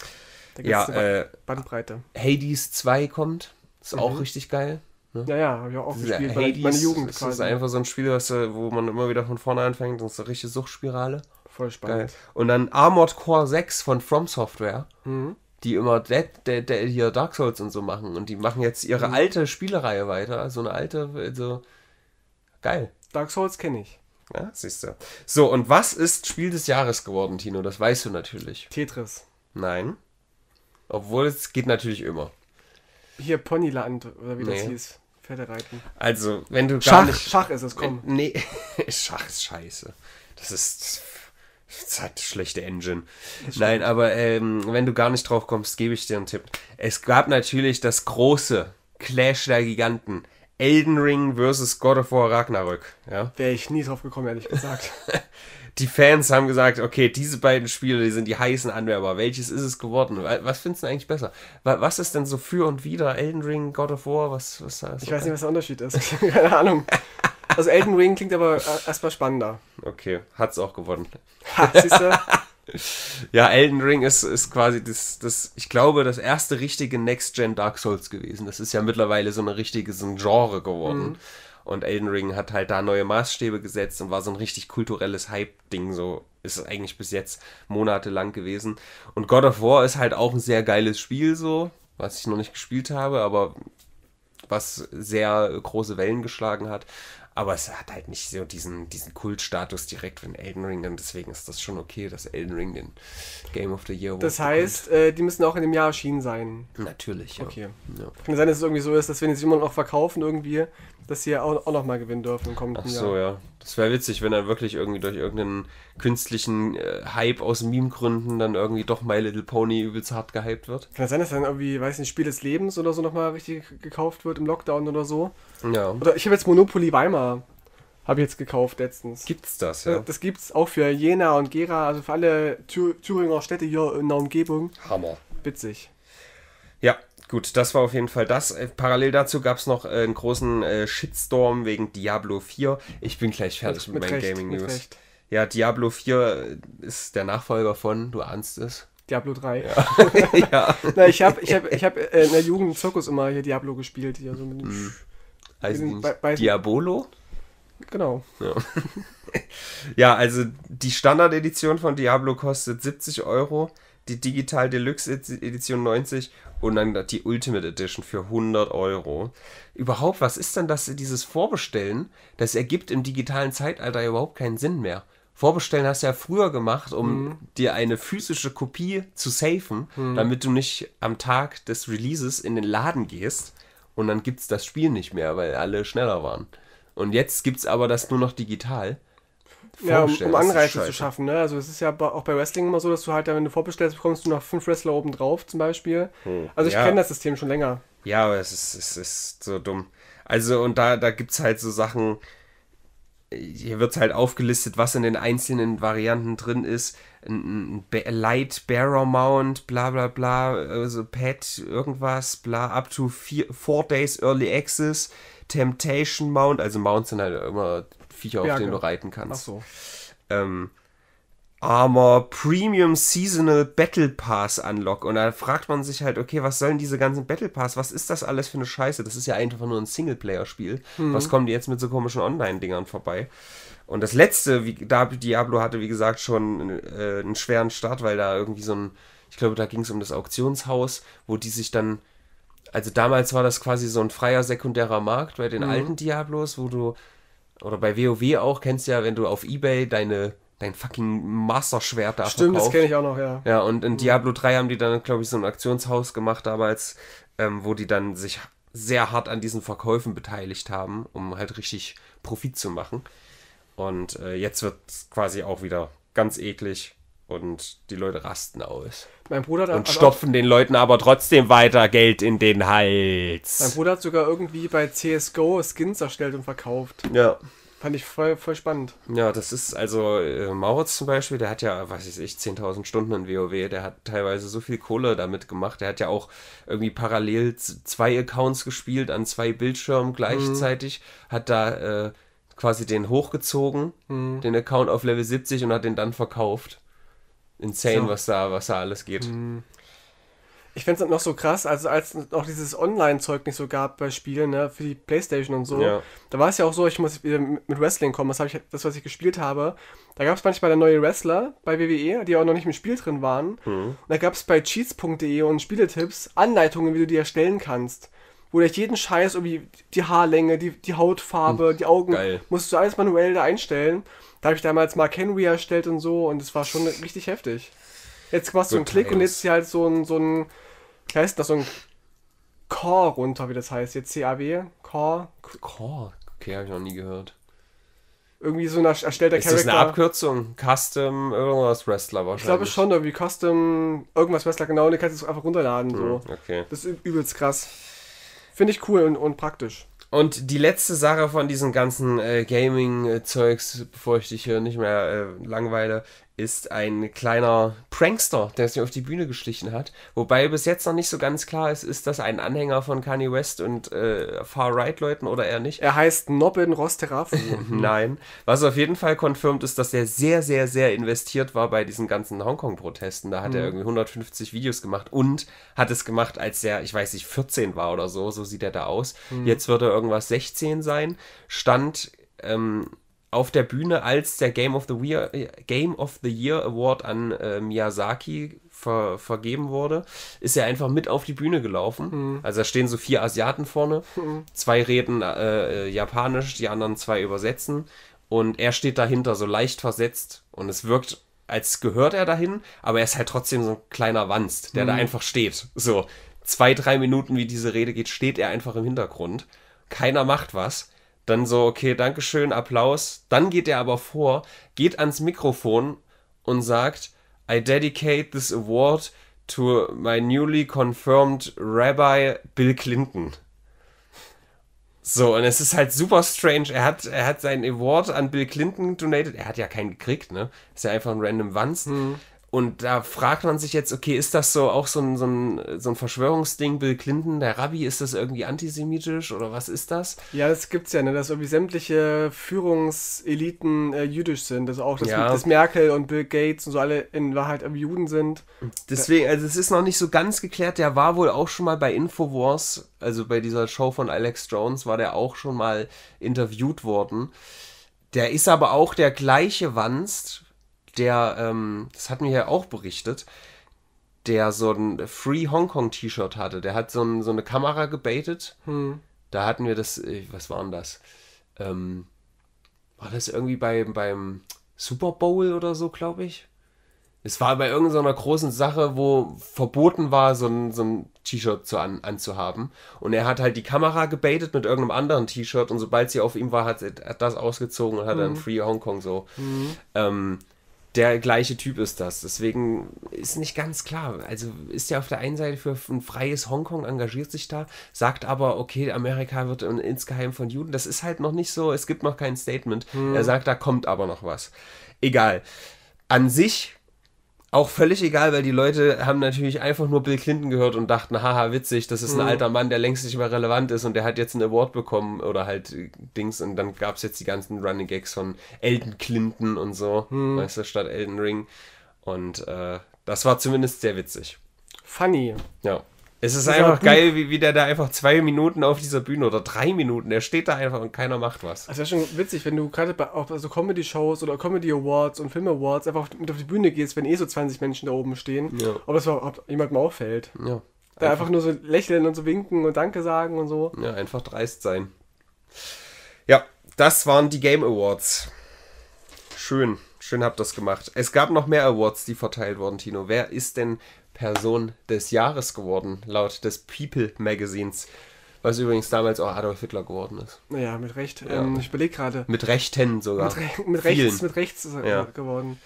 Da gibt's Ja, eine Ba- äh, Bandbreite. Hades zwei kommt. Ist Mhm. auch richtig geil. Ja, ja, habe ich auch Dieser gespielt. Meine, Hades, meine Jugend das quasi. ist einfach so ein Spiel, was, äh, wo man immer wieder von vorne anfängt. Das ist eine richtige Suchtspirale. Voll Geil. spannend. Und dann Armored Core sechs von From Software, Mhm. die immer Dead, Dead, Dead, hier Dark Souls und so machen. Und die machen jetzt ihre Mhm. alte Spielereihe weiter. So eine alte, also geil. Dark Souls kenne ich. Ja, siehst du. So, und was ist Spiel des Jahres geworden, Tino? Das weißt du natürlich. Tetris. Nein. Obwohl, es geht natürlich immer. Hier Ponyland, oder wie das Nee. hieß. Pferdereiten. Also, wenn du gar Schach, nicht... Schach ist es, komm. Nee, Schach ist scheiße. Das ist... Das hat eine schlechte Engine. Nein, aber ähm, wenn du gar nicht drauf kommst, gebe ich dir einen Tipp. Es gab natürlich das große Clash der Giganten. Elden Ring versus God of War Ragnarök. Ja? Wäre ich nie drauf gekommen, ehrlich gesagt. Die Fans haben gesagt, okay, diese beiden Spiele, die sind die heißen Anwerber. Welches ist es geworden? Was findest du eigentlich besser? Wa- Was ist denn so für und wider Elden Ring, God of War? Was, was da ist Ich so weiß nicht, geil? was der Unterschied ist. Keine Ahnung. Also Elden Ring klingt aber äh, erstmal spannender. Okay, hat's auch gewonnen. Ha, siehst du? Ja, Elden Ring ist, ist quasi das, das, ich glaube, das erste richtige Next-Gen Dark Souls gewesen. Das ist ja mittlerweile so eine richtige, so ein Genre geworden. Mhm. Und Elden Ring hat halt da neue Maßstäbe gesetzt und war so ein richtig kulturelles Hype-Ding, so ist es eigentlich bis jetzt monatelang gewesen. Und God of War ist halt auch ein sehr geiles Spiel, so, was ich noch nicht gespielt habe, aber was sehr große Wellen geschlagen hat. Aber es hat halt nicht so diesen, diesen Kultstatus direkt von Elden Ring und deswegen ist das schon okay, dass Elden Ring den Game of the Year Award Das heißt, äh, die müssen auch in dem Jahr erschienen sein. bekommt. Natürlich, ja. Okay. Ja. Kann sein, dass es irgendwie so ist, dass wenn sie immer noch verkaufen irgendwie, dass sie auch, auch nochmal gewinnen dürfen im kommenden Ach Jahr. so, ja. Das wäre witzig, wenn dann wirklich irgendwie durch irgendeinen künstlichen äh, Hype aus Meme-Gründen dann irgendwie doch My Little Pony übelst hart gehypt wird. Kann das sein, dass dann irgendwie, weiß nicht, Spiel des Lebens oder so nochmal richtig gekauft wird im Lockdown oder so? Ja. Oder ich habe jetzt Monopoly Weimar, habe ich jetzt gekauft letztens. Gibt's das, ja? Das gibt's auch für Jena und Gera, also für alle Thür Thüringer Städte hier in der Umgebung. Hammer. Witzig. Ja, gut, das war auf jeden Fall das. Äh, Parallel dazu gab es noch äh, einen großen äh, Shitstorm wegen Diablo vier. Ich bin gleich fertig mit, mit meinen Recht, Gaming mit News. Recht. Ja, Diablo vier ist der Nachfolger von, du ahnst es. Diablo drei. Ja. ja. Na, ich habe ich hab, ich hab äh, in der Jugend im Zirkus immer hier Diablo gespielt. Hier, so mit dem Mhm. Sch- Heißt mit die den nicht Be- Be- Diabolo? Genau. Ja. Ja, also die Standard-Edition von Diablo kostet siebzig Euro, die Digital Deluxe Edition neunzig und dann die Ultimate Edition für hundert Euro. Überhaupt, was ist denn das, dieses Vorbestellen? Das ergibt im digitalen Zeitalter überhaupt keinen Sinn mehr. Vorbestellen hast du ja früher gemacht, um Mhm. dir eine physische Kopie zu safen, damit du nicht am Tag des Releases in den Laden gehst und dann gibt's das Spiel nicht mehr, weil alle schneller waren. Und jetzt gibt's aber das nur noch digital. Ja, um, Vorbestellen, um das ist Anreize zu scheiße. schaffen, ne? Also es ist ja ba- auch bei Wrestling immer so, dass du halt, wenn du vorbestellst, bekommst du noch fünf Wrestler oben drauf zum Beispiel. Also ich Ja. kenne das System schon länger. Ja, aber es ist, es ist so dumm. Also, und da, da gibt es halt so Sachen, hier wird halt aufgelistet, was in den einzelnen Varianten drin ist. Ein, ein Ba- Light Bearer Mount, bla bla bla, also Pad, irgendwas, bla, up to vier, four Days Early Access, Temptation Mount, also Mounts sind halt immer Viecher, auf Berge. denen du reiten Ach kannst. so. ähm, Armor Premium Seasonal Battle Pass Unlock. Und da fragt man sich halt, okay, was sollen diese ganzen Battle Pass? Was ist das alles für eine Scheiße? Das ist ja einfach nur ein Singleplayer-Spiel. Was kommen die jetzt mit so komischen Online-Dingern vorbei? Und das letzte, wie, da Diablo hatte, wie gesagt, schon äh, einen schweren Start, weil da irgendwie so ein, ich glaube, da ging es um das Auktionshaus, wo die sich dann, also damals war das quasi so ein freier sekundärer Markt bei den alten Diablos, wo du, oder bei WoW auch, kennst du ja, wenn du auf Ebay deine, dein fucking Master-Schwert da Stimmt, das verkaufst. kenne ich auch noch, ja. Ja, und in Diablo drei haben die dann, glaube ich, so ein Auktionshaus gemacht damals, ähm, wo die dann sich sehr hart an diesen Verkäufen beteiligt haben, um halt richtig Profit zu machen. Und äh, jetzt wird quasi auch wieder ganz eklig und die Leute rasten aus. Mein Bruder hat Und hat stopfen den Leuten aber trotzdem weiter Geld in den Mein Hals. Bruder hat sogar irgendwie bei C S G O Skins erstellt und verkauft. Ja. Fand ich voll, voll spannend. Ja, das ist also äh, Mauritz zum Beispiel, der hat ja, was weiß ich, zehntausend Stunden in WoW, der hat teilweise so viel Kohle damit gemacht, der hat ja auch irgendwie parallel z- zwei Accounts gespielt an zwei Bildschirmen gleichzeitig, hat da äh, quasi den hochgezogen, den Account auf Level siebzig und hat den dann verkauft. Insane, So. was da, was da alles geht. Ich fände es noch so krass, also als noch dieses Online-Zeug nicht so gab bei Spielen, ne, für die Playstation und so, Ja. da war es ja auch so, ich muss wieder mit Wrestling kommen, das, hab ich, das was ich gespielt habe, da gab es manchmal dann neue Wrestler bei W W E, die auch noch nicht im Spiel drin waren, und da gab es bei cheats punkt de und Spieletipps Anleitungen, wie du die erstellen kannst, wo du jeden Scheiß, irgendwie die Haarlänge, die, die Hautfarbe, die Augen, Geil. musst du alles manuell da einstellen. Da habe ich damals Mark Henry erstellt und so, und es war schon richtig heftig. Jetzt machst du einen Good Klick und times. jetzt hier halt so ein, so ein, wie heißt das, so ein Core runter, wie das heißt, jetzt C A W, Core, Oh, okay, habe ich noch nie gehört. irgendwie so ein erstellter Ist das Charakter. eine Abkürzung? Custom irgendwas Wrestler wahrscheinlich? Ich glaube schon, irgendwie Custom, irgendwas Wrestler, genau, und den kannst du einfach runterladen, so. Okay. Das ist übelst krass. Finde ich cool und, und praktisch. Und die letzte Sache von diesem ganzen äh, Gaming-Zeugs, bevor ich dich hier nicht mehr äh, langweile, ist ein kleiner Prankster, der sich auf die Bühne geschlichen hat. Wobei bis jetzt noch nicht so ganz klar ist, ist das ein Anhänger von Kanye West und äh, Far-Right-Leuten oder eher nicht? Er heißt Nobben Rosterafu. Nein. Was auf jeden Fall confirmed ist, dass er sehr, sehr, sehr investiert war bei diesen ganzen Hongkong-Protesten. Da hat er irgendwie hundertfünfzig Videos gemacht und hat es gemacht, als er, ich weiß nicht, vierzehn war oder so. So sieht er da aus. Jetzt wird er irgendwas sechzehn sein. Stand ähm, auf der Bühne, als der Game of the Year, Game of the Year Award an äh, Miyazaki ver, vergeben wurde, ist er einfach mit auf die Bühne gelaufen. Mhm. Also da stehen so vier Asiaten vorne, mhm. zwei reden äh, Japanisch, die anderen zwei übersetzen und er steht dahinter so leicht versetzt und es wirkt, als gehört er dahin, aber er ist halt trotzdem so ein kleiner Wanst, der mhm. da einfach steht. So zwei, drei Minuten, wie diese Rede geht, steht er einfach im Hintergrund. Keiner macht was. Dann so, okay, Dankeschön, Applaus. Dann geht er aber vor, geht ans Mikrofon und sagt, I dedicate this award to my newly confirmed Rabbi Bill Clinton. So, und es ist halt super strange. Er hat, er hat seinen Award an Bill Clinton donated. Er hat ja keinen gekriegt, ne? Ist ja einfach ein random Wanst. Mhm. Und da fragt man sich jetzt, okay, ist das so auch so ein, so ein, so ein Verschwörungsding, Bill Clinton, der Rabbi, ist das irgendwie antisemitisch oder was ist das? Ja, das gibt's ja, ne, dass irgendwie sämtliche Führungseliten äh, jüdisch sind. Also auch, dass, ja. dass Merkel und Bill Gates und so alle in Wahrheit irgendwie Juden sind. Deswegen, also es ist noch nicht so ganz geklärt, der war wohl auch schon mal bei Infowars, also bei dieser Show von Alex Jones, war der auch schon mal interviewt worden. Der ist aber auch der gleiche Wanst, der, ähm, das hatten wir ja auch berichtet, der so ein Free Hong Kong T-Shirt hatte. Der hat so, ein, so eine Kamera gebaitet. Hm. Da hatten wir das, was war denn das? Ähm, war das irgendwie bei, beim Super Bowl oder so, glaube ich? Es war bei irgendeiner großen Sache, wo verboten war, so ein, so ein T-Shirt zu an, anzuhaben. Und er hat halt die Kamera gebaitet mit irgendeinem anderen T-Shirt und sobald sie auf ihm war, hat er das ausgezogen und hat hm. dann Free Hong Kong so. Hm. Ähm, Der gleiche Typ ist das. Deswegen ist nicht ganz klar. Also ist er auf der einen Seite für ein freies Hongkong, engagiert sich da, sagt aber, okay, Amerika wird insgeheim von Juden. Das ist halt noch nicht so, es gibt noch kein Statement. Hm. Er sagt, da kommt aber noch was. Egal. An sich auch völlig egal, weil die Leute haben natürlich einfach nur Bill Clinton gehört und dachten, haha, witzig, das ist ein mhm. alter Mann, der längst nicht mehr relevant ist und der hat jetzt einen Award bekommen oder halt Dings und dann gab es jetzt die ganzen Running Gags von Elton Clinton und so, mhm. weißt du, statt Elden Ring und äh, das war zumindest sehr witzig. Funny. Ja. Es ist einfach geil, wie, wie der da einfach zwei Minuten auf dieser Bühne oder drei Minuten, der steht da einfach und keiner macht was. Also das ist schon witzig, wenn du gerade bei auch so Comedy-Shows oder Comedy-Awards und Film-Awards einfach mit auf die Bühne gehst, wenn eh so zwanzig Menschen da oben stehen, ja. ob das überhaupt jemandem auffällt. Ja. Da einfach, einfach nur so lächeln und so winken und Danke sagen und so. Ja, einfach dreist sein. Ja, das waren die Game Awards. Schön, schön habt ihr das gemacht. Es gab noch mehr Awards, die verteilt wurden, Tino. Wer ist denn Person des Jahres geworden, laut des People Magazins, was übrigens damals auch Adolf Hitler geworden ist. Naja, mit Recht. Ja. Ähm, ich überlege gerade. Mit Rechten sogar. Mit, Re- mit rechts, mit rechts ist er ja. geworden.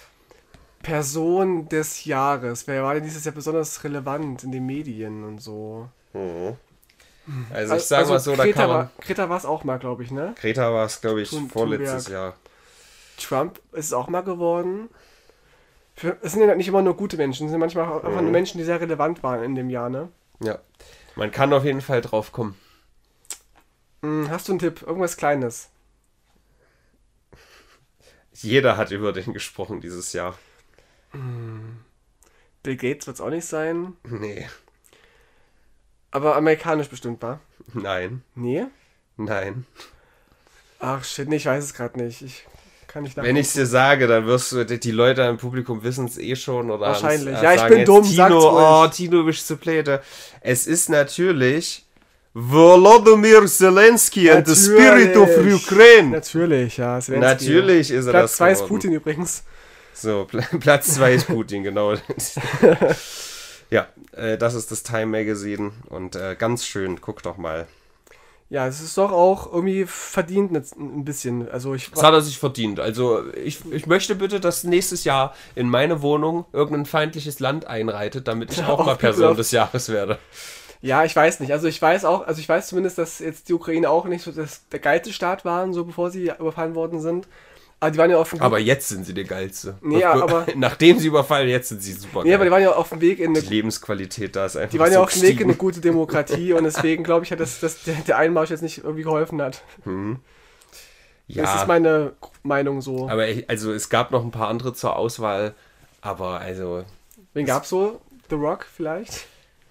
Person des Jahres. Wer war denn dieses Jahr besonders relevant in den Medien und so? Mhm. Also ich sage also mal so, Greta da kann man... War, Greta war es auch mal, glaube ich, ne? Greta war es, glaube ich, Thun, vorletztes Thunberg. Jahr. Trump ist es auch mal geworden. Für, es sind ja nicht immer nur gute Menschen, es sind manchmal auch einfach mhm. nur Menschen, die sehr relevant waren in dem Jahr, ne? Ja, man kann auf jeden Fall drauf kommen. Hast du einen Tipp? Irgendwas Kleines? Jeder hat über den gesprochen dieses Jahr. Bill Gates wird es auch nicht sein. Nee. Aber amerikanisch bestimmt, war? Nein. Nee? Nein. Ach shit, nee, ich weiß es gerade nicht. Ich kann nicht Wenn ich es dir sage, dann wirst du, die Leute im Publikum wissen es eh schon. Oder wahrscheinlich. Ans, ja, ich sagen bin dumm, sag's Tino, ruhig. Oh, Tino, bist du Pläte. Es ist natürlich Volodymyr Zelensky and the Spirit of Ukraine. Natürlich, ja. Zelensky. Natürlich ist er Platz das zwei ist geworden. Putin übrigens. So, Pl- Platz zwei ist Putin, genau. Ja, äh, das ist das Time Magazine und äh, ganz schön, guck doch mal. Ja, es ist doch auch irgendwie verdient ein bisschen. Also ich das hat er sich verdient. Also ich, ich möchte bitte, dass nächstes Jahr in meine Wohnung irgendein feindliches Land einreitet, damit ich auch, auch mal Person des Jahres werde. Ja, ich weiß nicht. Also ich weiß auch, also ich weiß zumindest, dass jetzt die Ukraine auch nicht so das, der geilste Staat waren, so bevor sie überfallen worden sind. Aber die waren ja auf dem Aber jetzt sind sie der geilste. Nee, ja, aber nachdem sie überfallen, jetzt sind sie super geil. Nee, aber die waren ja auf dem Weg in eine... Die Lebensqualität da ist einfach Die waren so ja auf dem Weg in gestiegen. eine gute Demokratie und deswegen glaube ich, dass, dass der, der Einmarsch jetzt nicht irgendwie geholfen hat. Hm. Ja. Das ist meine Meinung so. Aber ich, also es gab noch ein paar andere zur Auswahl, aber also... Wen gab's so? The Rock vielleicht?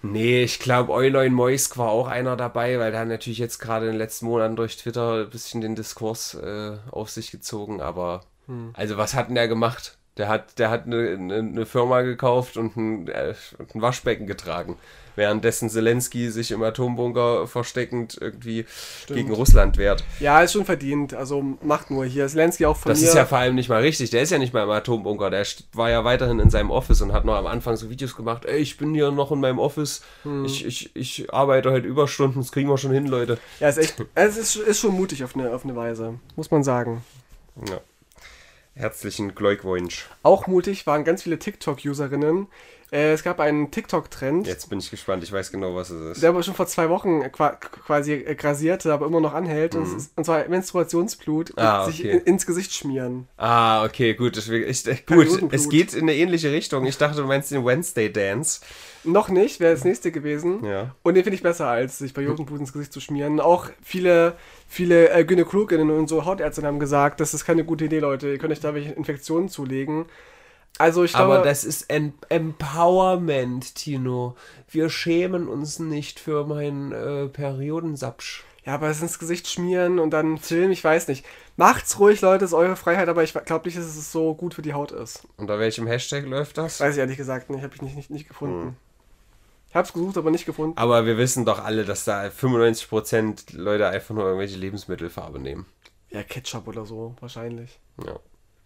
Nee, ich glaube, Eulein Moisk war auch einer dabei, weil der hat natürlich jetzt gerade in den letzten Monaten durch Twitter ein bisschen den Diskurs äh, auf sich gezogen, aber hm. also was hat denn der gemacht? Der hat, der hat eine, eine, eine Firma gekauft und ein, äh, ein Waschbecken getragen, währenddessen Zelensky sich im Atombunker versteckend irgendwie Stimmt. gegen Russland wehrt. Ja, ist schon verdient, also macht nur hier. Zelensky auch von Das mir. ist ja vor allem nicht mal richtig, der ist ja nicht mal im Atombunker, der war ja weiterhin in seinem Office und hat noch am Anfang so Videos gemacht, ey, ich bin hier noch in meinem Office, hm. ich, ich, ich arbeite halt Überstunden, das kriegen wir schon hin, Leute. Ja, ist echt, es ist, ist schon mutig auf eine, auf eine Weise, muss man sagen. Ja. Herzlichen Glückwunsch. Auch mutig waren ganz viele TikTok-Userinnen. Äh, es gab einen TikTok-Trend. Jetzt bin ich gespannt, ich weiß genau, was es ist. Der aber schon vor zwei Wochen qua- quasi grasierte, aber immer noch anhält. Mhm. Und, ist, und zwar Menstruationsblut ah, und okay. sich in, ins Gesicht schmieren. Ah, okay, gut. Ich, ich, gut, es geht in eine ähnliche Richtung. Ich dachte, du meinst den Wednesday Dance. Noch nicht, wäre das nächste gewesen. Ja. Und den finde ich besser, als sich Periodenblut ins Gesicht zu schmieren. Auch viele, viele äh, Gynäkologinnen und so Hautärzte haben gesagt, das ist keine gute Idee, Leute. Ihr könnt euch da welche Infektionen zulegen. Also ich glaube, aber das ist en- Empowerment, Tino. Wir schämen uns nicht für meinen äh, Periodensapsch. Ja, aber es ins Gesicht schmieren und dann Film, ich weiß nicht. Macht's ruhig, Leute, ist eure Freiheit, aber ich glaube nicht, dass es so gut für die Haut ist. Unter welchem Hashtag läuft das? Weiß ich ehrlich gesagt nicht, habe ich nicht, nicht, nicht gefunden. Hm. Ich hab's gesucht, aber nicht gefunden. Aber wir wissen doch alle, dass da fünfundneunzig Prozent Leute einfach nur irgendwelche Lebensmittelfarbe nehmen. Ja, Ketchup oder so, wahrscheinlich. Ja.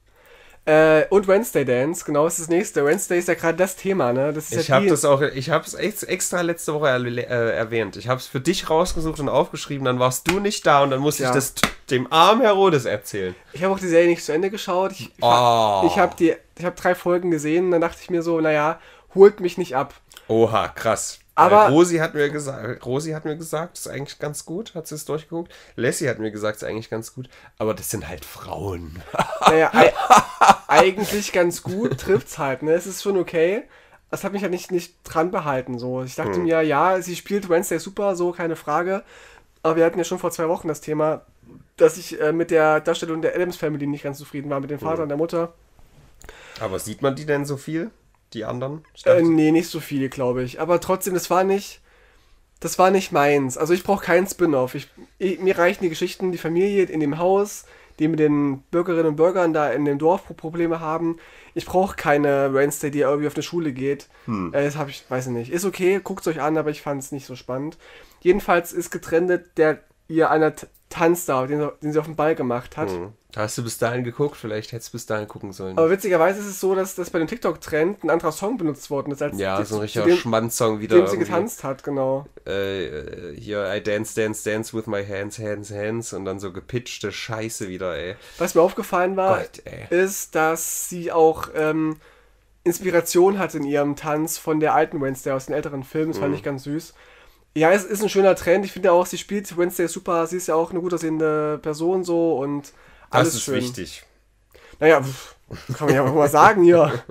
Äh, und Wednesday Dance, genau, ist das nächste. Wednesday ist ja gerade das Thema, ne? Das ist ich ja habe die... das auch, ich habe es extra letzte Woche er, äh, erwähnt. Ich habe es für dich rausgesucht und aufgeschrieben, dann warst du nicht da und dann musste ja. ich das dem armen Herodes erzählen. Ich habe auch die Serie nicht zu Ende geschaut. Ich, oh. ich habe die, ich habe drei Folgen gesehen, dann dachte ich mir so, naja, holt mich nicht ab. Oha, krass. Aber äh, Rosi hat mir gesagt, Rosi hat mir gesagt, das ist eigentlich ganz gut, hat sie es durchgeguckt. Lassie hat mir gesagt, das ist eigentlich ganz gut, aber das sind halt Frauen. Naja, e- eigentlich ganz gut, trifft's halt, ne? Es ist schon okay. Das hat mich halt nicht, nicht dran behalten, so. Ich dachte hm. mir, ja, sie spielt Wednesday super, so, keine Frage. Aber wir hatten ja schon vor zwei Wochen das Thema, dass ich äh, mit der Darstellung der Addams Family nicht ganz zufrieden war, mit dem Vater hm. und der Mutter. Aber sieht man die denn so viel? Die anderen? Äh, nee, nicht so viel, glaube ich. Aber trotzdem, das war nicht, das war nicht meins. Also ich brauche keinen Spin-off. Ich, ich, mir reichen die Geschichten, die Familie in dem Haus, die mit den Bürgerinnen und Bürgern da in dem Dorf Probleme haben. Ich brauche keine Wednesday, die irgendwie auf eine Schule geht. Hm. Äh, das habe ich, weiß ich nicht. Ist okay, guckt es euch an, aber ich fand es nicht so spannend. Jedenfalls ist getrennt der ihr einer T- Tanz da, den, den sie auf dem Ball gemacht hat. Hm. Hast du bis dahin geguckt? Vielleicht hättest du bis dahin gucken sollen. Aber witzigerweise ist es so, dass, dass bei dem TikTok-Trend ein anderer Song benutzt worden ist, als ja, die, so ein richtiger Schmanz-Song wieder. Dem sie getanzt hat, genau. Äh, hier, I dance, dance, dance with my hands, hands, hands und dann so gepitchte Scheiße wieder, ey. Was mir aufgefallen war, Gott, ist, dass sie auch ähm, Inspiration hat in ihrem Tanz von der alten Wednesday aus den älteren Filmen. Das mhm. fand ich ganz süß. Ja, es ist ein schöner Trend. Ich finde auch, sie spielt Wednesday super. Sie ist ja auch eine gut aussehende Person so und alles das ist schön. Wichtig. Naja, pff, kann man ja auch mal sagen hier.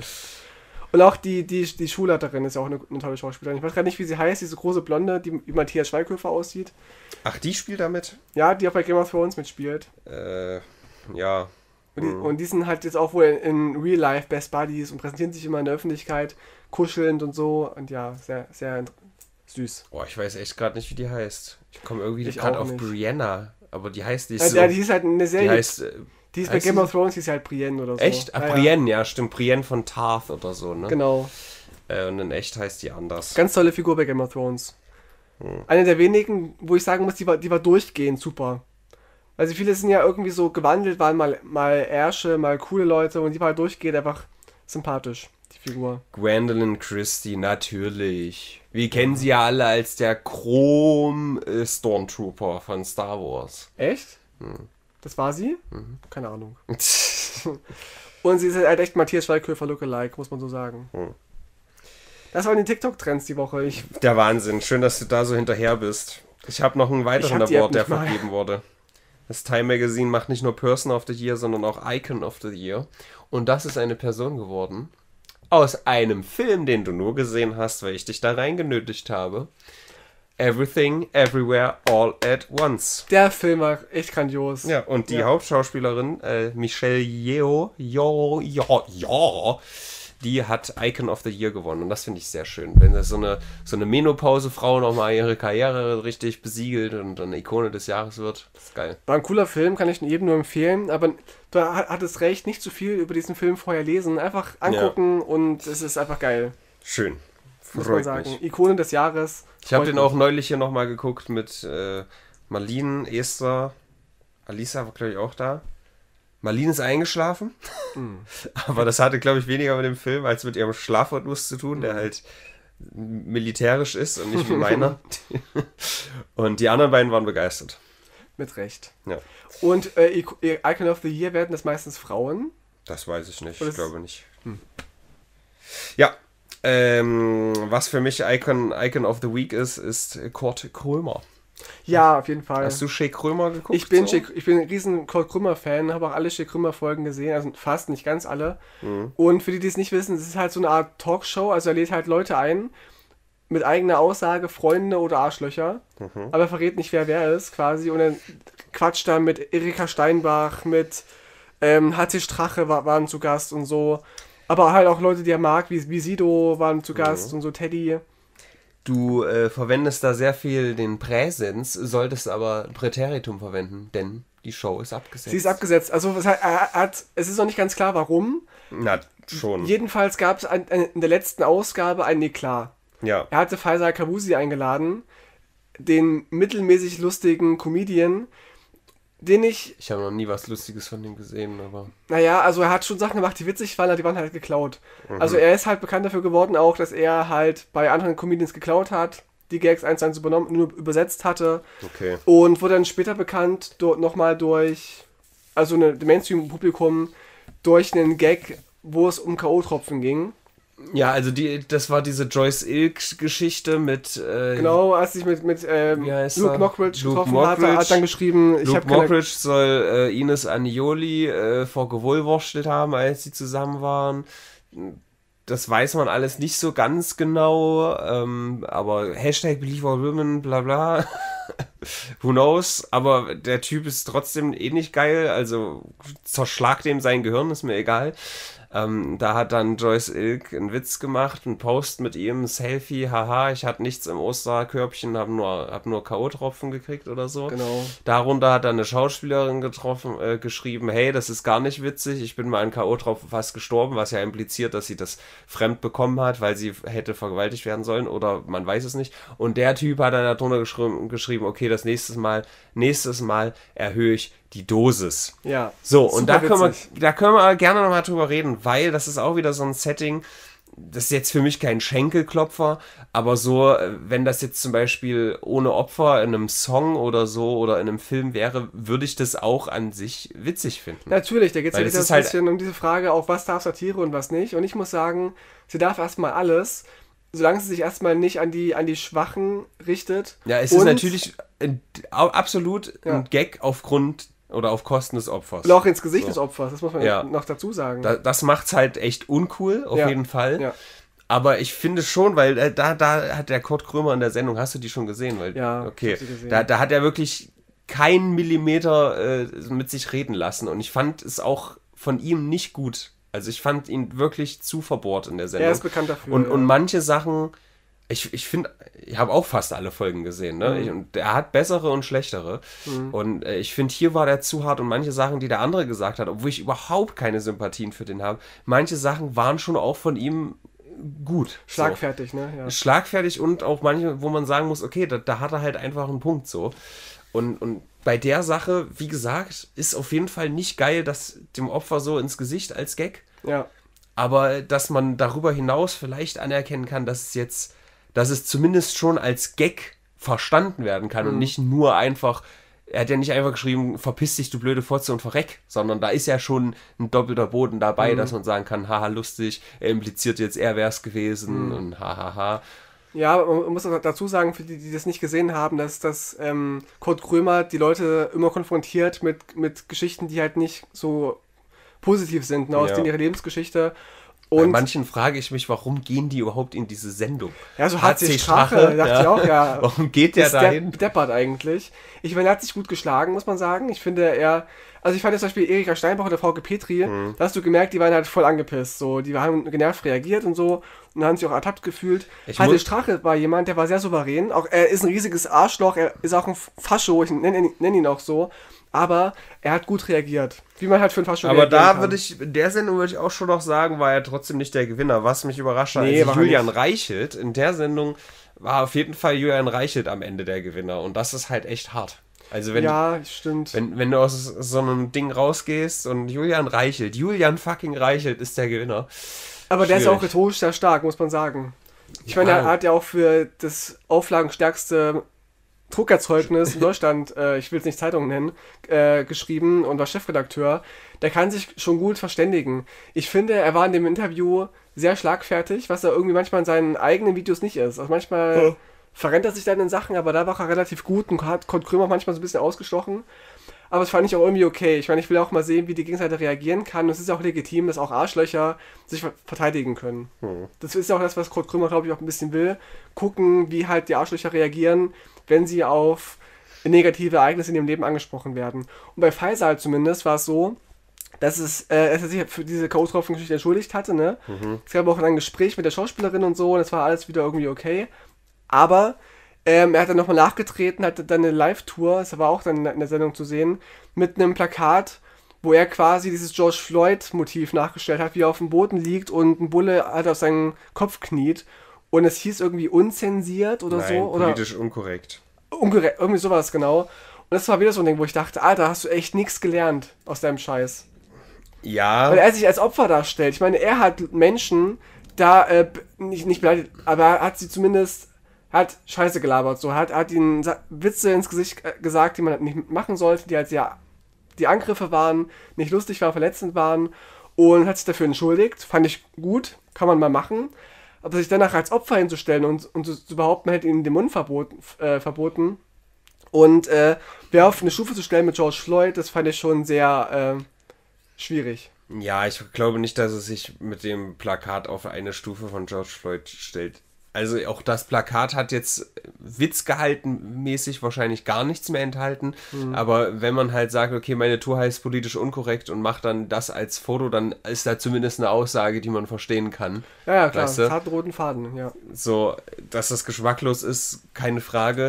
Und auch die, die, die Schulleiterin ist ja auch eine, eine tolle Schauspielerin. Ich weiß gar nicht, wie sie heißt, diese große Blonde, die wie Matthias Schweighöfer aussieht. Ach, die spielt damit? Ja, die auch bei Game of Thrones mitspielt. Äh, ja. Und die, und die sind halt jetzt auch wohl in, in Real Life Best Buddies und präsentieren sich immer in der Öffentlichkeit, kuschelnd und so. Und ja, sehr, sehr süß. Boah, ich weiß echt gerade nicht, wie die heißt. Ich komme irgendwie gerade auf nicht. Brianna, aber die heißt nicht ja, so. Ja, die ist halt eine Serie. Die heißt, die ist bei Game of Thrones, die ist halt Brienne oder so. Echt? Ah, ja, Brienne, ja. ja, stimmt. Brienne von Tarth oder so, ne? Genau. Äh, und in echt heißt die anders. Ganz tolle Figur bei Game of Thrones. Hm. Eine der wenigen, wo ich sagen muss, die war, die war durchgehend super. Also viele sind ja irgendwie so gewandelt, waren mal, mal Ärsche, mal coole Leute und die war durchgehend einfach sympathisch, die Figur. Gwendolyn Christie, natürlich. Wir kennen sie ja alle als der Chrom äh, Stormtrooper von Star Wars. Echt? Hm. Das war sie? Mhm. Keine Ahnung. Und sie ist halt echt Matthias Schweighöfer Lookalike, muss man so sagen. Hm. Das waren die TikTok-Trends die Woche. Ich der Wahnsinn. Schön, dass du da so hinterher bist. Ich habe noch einen weiteren Award, der vergeben wurde. Das Time Magazine macht nicht nur Person of the Year, sondern auch Icon of the Year. Und das ist eine Person geworden aus einem Film, den du nur gesehen hast, weil ich dich da reingenötigt habe. Everything, Everywhere, All at Once. Der Film war echt grandios. Ja, und die ja. Hauptschauspielerin, äh, Michelle Yeoh, Yeoh, ja, ja, die hat Icon of the Year gewonnen. Und das finde ich sehr schön. Wenn das so eine, so eine Menopause-Frau nochmal ihre Karriere richtig besiegelt und eine Ikone des Jahres wird, das ist geil. War ein cooler Film, kann ich jedem nur empfehlen. Aber du hattest recht, nicht zu viel über diesen Film vorher lesen. Einfach angucken ja. und es ist einfach geil. Schön. Muss man sagen. Mich. Ikone des Jahres. Ich habe den auch neulich hier nochmal geguckt mit äh, Marlene, Esther, Alisa war glaube ich auch da. Marlene ist eingeschlafen, mm. aber das hatte glaube ich weniger mit dem Film als mit ihrem Schlafrhythmus zu tun, der halt militärisch ist und nicht wie meiner. Und die anderen beiden waren begeistert. Mit Recht. Ja. Und äh, Icon of the Year werden das meistens Frauen? Das weiß ich nicht, ich glaube nicht. Hm. Ja. Ähm, was für mich Icon, Icon of the Week ist, ist Kurt Krömer. Ja, auf jeden Fall. Hast du Shea Krömer geguckt? Ich bin, so? Shea, ich bin ein riesen Kurt Krömer-Fan, habe auch alle Shea Krömer-Folgen gesehen, also fast, nicht ganz alle. Mhm. Und für die, die es nicht wissen, es ist halt so eine Art Talkshow, also er lädt halt Leute ein, mit eigener Aussage, Freunde oder Arschlöcher, mhm. aber er verrät nicht, wer wer ist, quasi. Und dann quatscht er mit Erika Steinbach, mit ähm, H C Strache war, waren zu Gast und so. Aber halt auch Leute, die er mag, wie, wie Sido waren zu Gast mhm. und so Teddy. Du äh, verwendest da sehr viel den Präsens, solltest aber Präteritum verwenden, denn die Show ist abgesetzt. Sie ist abgesetzt. Also was hat, er hat, es ist noch nicht ganz klar, warum. Na, schon. Jedenfalls gab es ein, ein, in der letzten Ausgabe ein Eklat. Ja. Er hatte Faisal Kavusi eingeladen, den mittelmäßig lustigen Comedian, den ich... Ich habe noch nie was Lustiges von ihm gesehen, aber... Naja, also er hat schon Sachen gemacht, die witzig waren, aber die waren halt geklaut. Mhm. Also er ist halt bekannt dafür geworden auch, dass er halt bei anderen Comedians geklaut hat, die Gags eins zu eins übernommen, nur übersetzt hatte. Okay. Und wurde dann später bekannt, do, nochmal durch, also ein Mainstream-Publikum, durch einen Gag, wo es um K O-Tropfen ging. Ja, also die, das war diese Joyce Ilk-Geschichte mit... Äh, genau, als ich mit, mit äh, Luke Mockridge Luke getroffen Mockridge. hatte, hat dann geschrieben... Ich Luke Mockridge soll äh, Ines Anioli äh, vorgewullwurschtelt haben, als sie zusammen waren. Das weiß man alles nicht so ganz genau, ähm, aber Hashtag Believe All Women, bla bla. Who knows? Aber der Typ ist trotzdem eh nicht geil, also zerschlag dem sein Gehirn, ist mir egal. Ähm, da hat dann Joyce Ilk einen Witz gemacht, einen Post mit ihm, ein Selfie, haha, ich hatte nichts im Osterkörbchen, hab nur, hab nur K O-Tropfen gekriegt oder so. Genau. Darunter hat dann eine Schauspielerin getroffen, äh, geschrieben, hey, das ist gar nicht witzig, ich bin mal an K O-Tropfen fast gestorben, was ja impliziert, dass sie das fremd bekommen hat, weil sie hätte vergewaltigt werden sollen oder man weiß es nicht. Und der Typ hat dann darunter geschrieben, geschrieben okay, das nächste Mal, nächstes Mal erhöhe ich die Dosis. Ja. So, und da können, wir, da können wir gerne nochmal drüber reden, weil das ist auch wieder so ein Setting, das ist jetzt für mich kein Schenkelklopfer, aber so, wenn das jetzt zum Beispiel ohne Opfer in einem Song oder so oder in einem Film wäre, würde ich das auch an sich witzig finden. Natürlich, da geht es ja wieder ein halt bisschen um diese Frage, auch was darf Satire und was nicht. Und ich muss sagen, sie darf erstmal alles, solange sie sich erstmal nicht an die, an die Schwachen richtet. Ja, es ist natürlich ein, absolut ja. ein Gag aufgrund oder auf Kosten des Opfers. Oder auch ins Gesicht so. des Opfers, das muss man ja. noch dazu sagen. Da, das macht's halt echt uncool, auf ja. jeden Fall. Ja. Aber ich finde schon, weil äh, da, da hat der Kurt Krömer in der Sendung, hast du die schon gesehen? Weil, ja, okay. ich hab sie gesehen. Da, da hat er wirklich keinen Millimeter äh, mit sich reden lassen und ich fand es auch von ihm nicht gut. Also ich fand ihn wirklich zu verbohrt in der Sendung. Er ist bekannt dafür. Und, ja. und manche Sachen, ich, ich finde, ich habe auch fast alle Folgen gesehen, ne? Mhm. Ich, und er hat bessere und schlechtere. Mhm. Und äh, ich finde, hier war der zu hart und manche Sachen, die der andere gesagt hat, obwohl ich überhaupt keine Sympathien für den habe, manche Sachen waren schon auch von ihm gut. Schlagfertig, so. ne? Ja. Schlagfertig und auch manche, wo man sagen muss, okay, da, da hat er halt einfach einen Punkt so. Und, und bei der Sache, wie gesagt, ist auf jeden Fall nicht geil, das dem Opfer so ins Gesicht als Gag. Ja. Aber dass man darüber hinaus vielleicht anerkennen kann, dass es jetzt, dass es zumindest schon als Gag verstanden werden kann mhm. und nicht nur einfach, er hat ja nicht einfach geschrieben, verpiss dich, du blöde Fotze und verreck, sondern da ist ja schon ein doppelter Boden dabei, mhm. dass man sagen kann, haha, lustig, er impliziert jetzt, er wäre es gewesen mhm. und hahaha. Ja, man muss auch dazu sagen, für die, die das nicht gesehen haben, dass das ähm, Kurt Krömer die Leute immer konfrontiert mit, mit Geschichten, die halt nicht so positiv sind, ne, aus ja. denen ihre Lebensgeschichte. Bei Und manchen frage ich mich, warum gehen die überhaupt in diese Sendung? ja, so H C Strache, dachte ja. ich auch, ja. Warum geht der ist dahin? der deppert eigentlich. Ich meine, er hat sich gut geschlagen, muss man sagen. Ich finde, er... Also ich fand jetzt zum Beispiel Erika Steinbach oder Frauke Petri, Mhm. da hast du gemerkt, die waren halt voll angepisst. So, die haben genervt reagiert und so und haben sich auch ertappt gefühlt. Ich H C muss- Strache war jemand, der war sehr souverän. Auch er ist ein riesiges Arschloch, er ist auch ein Fascho, ich nenne nenn ihn auch so. Aber er hat gut reagiert. Wie man halt für ein Fascho Aber reagieren da kann. würde ich, in der Sendung würde ich auch schon noch sagen, war er trotzdem nicht der Gewinner. Was mich überrascht hat, Nee, also war er Julian nicht. Reichelt, in der Sendung war auf jeden Fall Julian Reichelt am Ende der Gewinner. Und das ist halt echt hart. Also wenn, Ja, stimmt. wenn, wenn du aus so einem Ding rausgehst und Julian Reichelt, Julian fucking Reichelt ist der Gewinner. Aber der ist auch Schwierig. rhetorisch sehr stark, muss man sagen. Ich Ja. meine, er hat ja auch für das auflagenstärkste Druckerzeugnis in Deutschland, äh, ich will es nicht Zeitung nennen, äh, geschrieben und war Chefredakteur. Der kann sich schon gut verständigen. Ich finde, er war in dem Interview sehr schlagfertig, was er irgendwie manchmal in seinen eigenen Videos nicht ist. Also manchmal Ja. verrennt er sich dann in Sachen, aber da war er relativ gut und hat Kurt Krömer manchmal so ein bisschen ausgestochen. Aber das fand ich auch irgendwie okay. Ich meine, ich will auch mal sehen, wie die Gegenseite reagieren kann. Und es ist auch legitim, dass auch Arschlöcher sich ver- verteidigen können. Hm. Das ist ja auch das, was Kurt Krömer, glaube ich, auch ein bisschen will. Gucken, wie halt die Arschlöcher reagieren, wenn sie auf negative Ereignisse in ihrem Leben angesprochen werden. Und bei Faisal zumindest war es so, dass es, äh, dass er sich für diese K O-Tropfen-Geschichte entschuldigt hatte. Ne? Mhm. Es gab auch ein Gespräch mit der Schauspielerin und so und es war alles wieder irgendwie okay. Aber ähm, er hat dann nochmal nachgetreten, hatte dann eine Live-Tour, das war auch dann in der Sendung zu sehen, mit einem Plakat, wo er quasi dieses George Floyd-Motiv nachgestellt hat, wie er auf dem Boden liegt und ein Bulle halt auf seinen Kopf kniet. Und es hieß irgendwie unzensiert oder Nein, so. Oder politisch unkorrekt. ungere- irgendwie sowas, genau. Und das war wieder so ein Ding, wo ich dachte, Alter, hast du echt nichts gelernt aus deinem Scheiß. Ja, Weil er sich als Opfer darstellt. Ich meine, er hat Menschen da, äh, b- nicht, nicht beleidigt, aber er hat sie zumindest, hat Scheiße gelabert, so, hat, hat ihnen Sa- Witze ins Gesicht äh, gesagt, die man halt nicht machen sollte, die halt sehr, die Angriffe waren, nicht lustig waren, verletzend waren und hat sich dafür entschuldigt. Fand ich gut, kann man mal machen. Aber sich danach als Opfer hinzustellen und, und zu, zu behaupten, man hätte ihnen den Mund verboten, äh, verboten und äh, wer auf eine Stufe zu stellen mit George Floyd, das fand ich schon sehr äh, schwierig. ja, ich glaube nicht, dass es sich mit dem Plakat auf eine Stufe von George Floyd stellt. Also auch das Plakat hat jetzt witzgehaltenmäßig wahrscheinlich gar nichts mehr enthalten. Mhm. Aber wenn man halt sagt, okay, meine Tour heißt politisch unkorrekt und macht dann das als Foto, dann ist da zumindest eine Aussage, die man verstehen kann. Ja, ja, klar, Weißt du? es hat einen roten Faden, ja. So, dass das geschmacklos ist, keine Frage.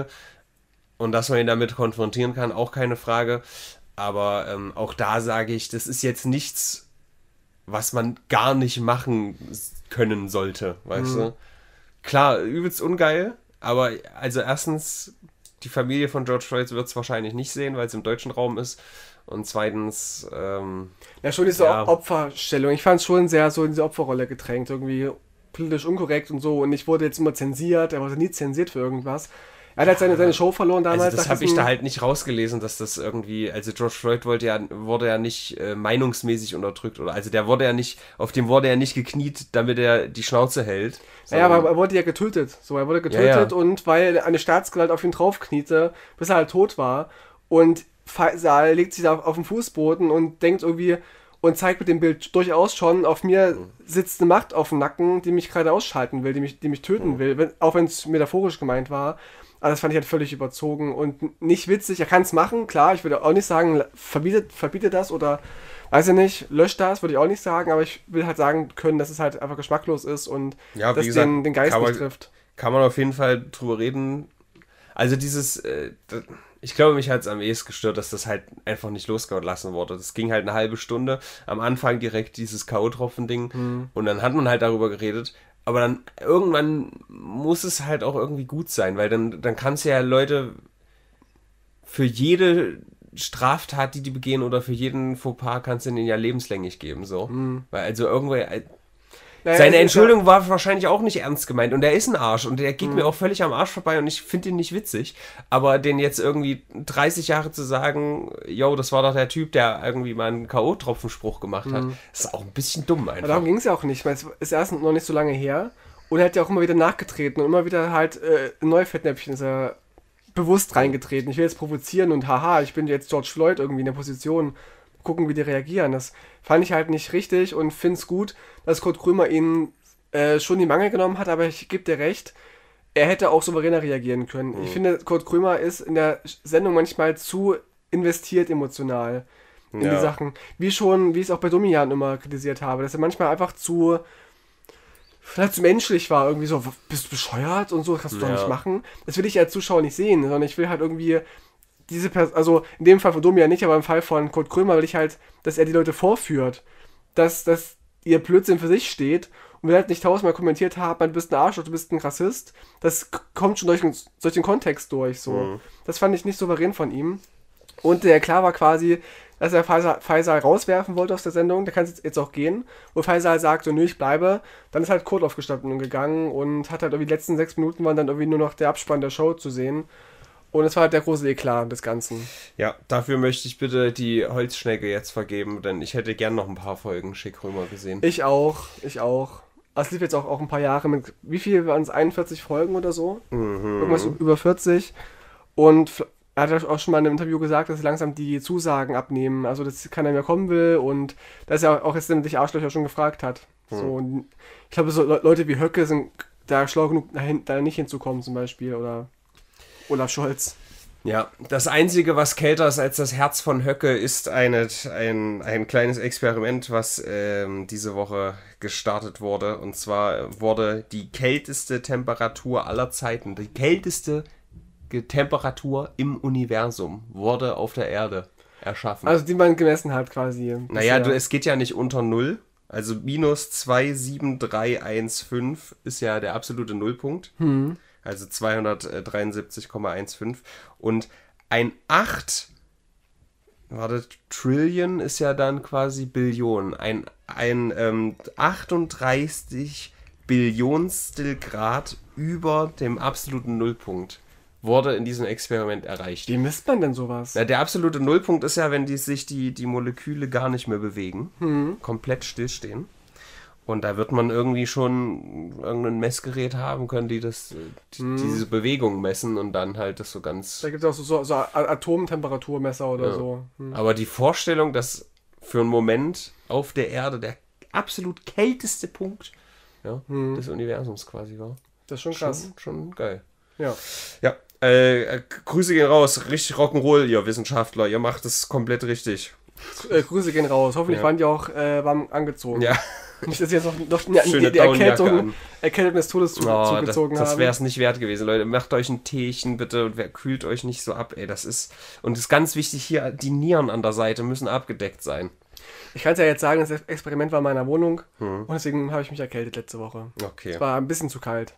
Und dass man ihn damit konfrontieren kann, auch keine Frage. Aber ähm, auch da sage ich, das ist jetzt nichts, was man gar nicht machen können sollte, weißt Mhm. du? Klar, übelst ungeil, aber also erstens, die Familie von George Floyd wird es wahrscheinlich nicht sehen, weil es im deutschen Raum ist. Und zweitens, ähm, Ja, schon diese Ja. Opferstellung. Ich fand es schon sehr so in diese Opferrolle gedrängt, irgendwie politisch unkorrekt und so. Und ich wurde jetzt immer zensiert, er wurde nie zensiert für irgendwas. Er hat halt seine, seine Show verloren damals. also das nach habe ich diesem- da halt nicht rausgelesen, dass das irgendwie, also George Floyd wollte ja, wurde ja nicht äh, meinungsmäßig unterdrückt oder, also der wurde ja nicht, auf dem wurde er nicht gekniet, damit er die Schnauze hält. Ja, aber sondern- er wurde ja getötet. So, er wurde getötet Ja, ja. und weil eine Staatsgewalt auf ihn draufkniete, bis er halt tot war. Und Faisal legt sich da auf, auf den Fußboden und denkt irgendwie und zeigt mit dem Bild durchaus schon, auf mir Mhm. sitzt eine Macht auf dem Nacken, die mich gerade ausschalten will, die mich, die mich töten Mhm. will, wenn, auch wenn es metaphorisch gemeint war. Aber das fand ich halt völlig überzogen und nicht witzig. Er kann es machen, klar, ich würde auch nicht sagen, verbietet, verbietet das oder weiß ich nicht, löscht das, würde ich auch nicht sagen, aber ich will halt sagen können, dass es halt einfach geschmacklos ist und Ja, wie das gesagt, den, den Geist kann man- nicht trifft. kann man auf jeden Fall drüber reden. Also dieses, äh, d- ich glaube, mich hat es am ehesten gestört, dass das halt einfach nicht losgelassen wurde. Das ging halt eine halbe Stunde. Am Anfang direkt dieses K O-Tropfen-Ding. Mhm. Und dann hat man halt darüber geredet. Aber dann irgendwann muss es halt auch irgendwie gut sein, weil dann, dann kannst du ja Leute für jede Straftat, die die begehen oder für jeden Fauxpas kannst du denen ja lebenslänglich geben, so. Weil also irgendwo, äh, Naja, seine es ist Entschuldigung war wahrscheinlich auch nicht ernst gemeint und er ist ein Arsch und der Mhm. geht mir auch völlig am Arsch vorbei und ich finde ihn nicht witzig, aber den jetzt irgendwie dreißig Jahre zu sagen, yo, das war doch der Typ, der irgendwie mal einen K O-Tropfenspruch gemacht hat, ist auch ein bisschen dumm Ja, einfach. darum ging es ja auch nicht. Ich meine, es ist erst noch nicht so lange her und er hat ja auch immer wieder nachgetreten und immer wieder halt äh, in neue Fettnäpfchen ist er bewusst reingetreten. Ich will jetzt provozieren und haha, ich bin jetzt George Floyd irgendwie in der Position. gucken, wie die reagieren. Das fand ich halt nicht richtig und finde es gut, dass Kurt Krömer ihn äh, schon die Mangel genommen hat, aber ich gebe dir recht, er hätte auch souveräner reagieren können. Mhm. Ich finde, Kurt Krömer ist in der Sendung manchmal zu investiert emotional in ja. die Sachen. Wie schon, wie ich es auch bei Domian immer kritisiert habe, dass er manchmal einfach zu vielleicht zu menschlich war, irgendwie so, bist du bescheuert und so, das kannst du ja. doch nicht machen. Das will ich als Zuschauer nicht sehen, sondern ich will halt irgendwie diese Person, also in dem Fall von Domian nicht, aber im Fall von Kurt Krömer will ich halt, dass er die Leute vorführt, dass, dass ihr Blödsinn für sich steht und will halt nicht tausendmal kommentiert haben, du bist ein Arschloch, du bist ein Rassist. Das k- kommt schon durch, durch den Kontext durch, so. Mhm. Das fand ich nicht souverän von ihm. Und der klar war quasi, dass er Faisal, Faisal rauswerfen wollte aus der Sendung, der kann jetzt, jetzt auch gehen. Wo Faisal sagt, so, nö, ich bleibe. Dann ist halt Kurt aufgestanden und gegangen und hat halt irgendwie die letzten sechs Minuten waren dann irgendwie nur noch der Abspann der Show zu sehen. Und es war halt der große Eklat des Ganzen. Ja, dafür möchte ich bitte die Holzschnecke jetzt vergeben, denn ich hätte gern noch ein paar Folgen Schick Römer gesehen. Ich auch, ich auch. Es lief jetzt auch, auch ein paar Jahre mit, wie viel waren es, einundvierzig Folgen oder so? Mhm. Irgendwas über vierzig. Und er hat auch schon mal in einem Interview gesagt, dass langsam die Zusagen abnehmen, also dass keiner mehr kommen will und dass er auch jetzt sämtliche Arschlöcher schon gefragt hat. Hm. So, und ich glaube, so Le- Leute wie Höcke sind da schlau genug, dahin, da nicht hinzukommen zum Beispiel, oder Olaf Scholz. Ja, das Einzige, was kälter ist als das Herz von Höcke, ist eine, ein, ein kleines Experiment, was ähm, diese Woche gestartet wurde. Und zwar wurde die kälteste Temperatur aller Zeiten, die kälteste Temperatur im Universum wurde auf der Erde erschaffen. Also die man gemessen hat quasi. Naja, du, es geht ja nicht unter Null. Also minus zwei sieben drei eins fünf ist ja der absolute Nullpunkt. Hm. Also zweihundertdreiundsiebzig Komma fünfzehn. Und ein acht, warte, Trillion ist ja dann quasi Billion. Ein, ein ähm, achtunddreißig Billionstel Grad über dem absoluten Nullpunkt wurde in diesem Experiment erreicht. Wie misst man denn sowas? Na, der absolute Nullpunkt ist ja, wenn die, sich die, die Moleküle gar nicht mehr bewegen, hm. komplett stillstehen. Und da wird man irgendwie schon irgendein Messgerät haben können, die das, die, hm. diese Bewegung messen und dann halt das so ganz... Da gibt es auch so, so, so Atomtemperaturmesser oder ja. so. Hm. Aber die Vorstellung, dass für einen Moment auf der Erde der absolut kälteste Punkt ja, hm. des Universums quasi war. Das ist schon krass. Schon, schon geil. Ja. Ja. Äh, Grüße gehen raus, richtig Rock'n'Roll, ihr Wissenschaftler, ihr macht es komplett richtig. Äh, Grüße gehen raus, hoffentlich ja. waren die auch äh, warm angezogen. Ja. Nicht, dass sie jetzt noch, noch ja, die, die Erkältung, Erkältung des Todes zu, oh, zugezogen das, das haben. wäre es nicht wert gewesen, Leute. Macht euch ein Teechen bitte und wer, kühlt euch nicht so ab, ey, das ist, und das ist ganz wichtig hier, die Nieren an der Seite müssen abgedeckt sein. Ich kann es ja jetzt sagen, das Experiment war in meiner Wohnung hm. und deswegen habe ich mich erkältet letzte Woche. Okay. Es war ein bisschen zu kalt.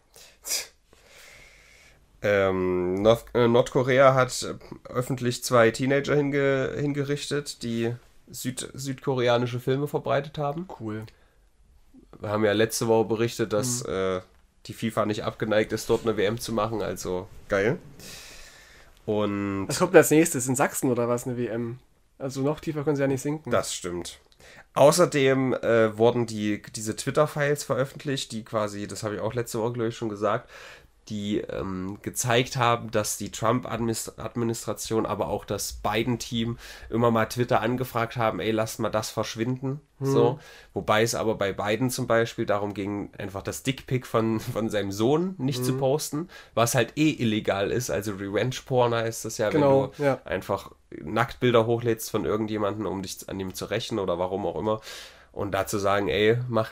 Ähm, Nord- äh, Nordkorea hat öffentlich zwei Teenager hinge- hingerichtet, die Süd- südkoreanische Filme verbreitet haben. Cool. Wir haben ja letzte Woche berichtet, dass mhm. äh, die FIFA nicht abgeneigt ist, dort eine W M zu machen, also geil. Und was kommt als nächstes? In Sachsen oder was, eine W M? Also noch tiefer können sie ja nicht sinken. Das stimmt. Außerdem äh, wurden die, diese Twitter-Files veröffentlicht, die quasi, das habe ich auch letzte Woche, glaube ich, schon gesagt, die ähm, gezeigt haben, dass die Trump-Administration, aber auch das Biden-Team immer mal Twitter angefragt haben, ey, lasst mal das verschwinden. Hm. So. Wobei es aber bei Biden zum Beispiel darum ging, einfach das Dickpic von, von seinem Sohn nicht hm. zu posten, was halt eh illegal ist. Also Revenge-Porn heißt das ja, genau, wenn du ja. einfach Nacktbilder hochlädst von irgendjemandem, um dich an ihm zu rächen oder warum auch immer. Und dazu sagen, ey, mach...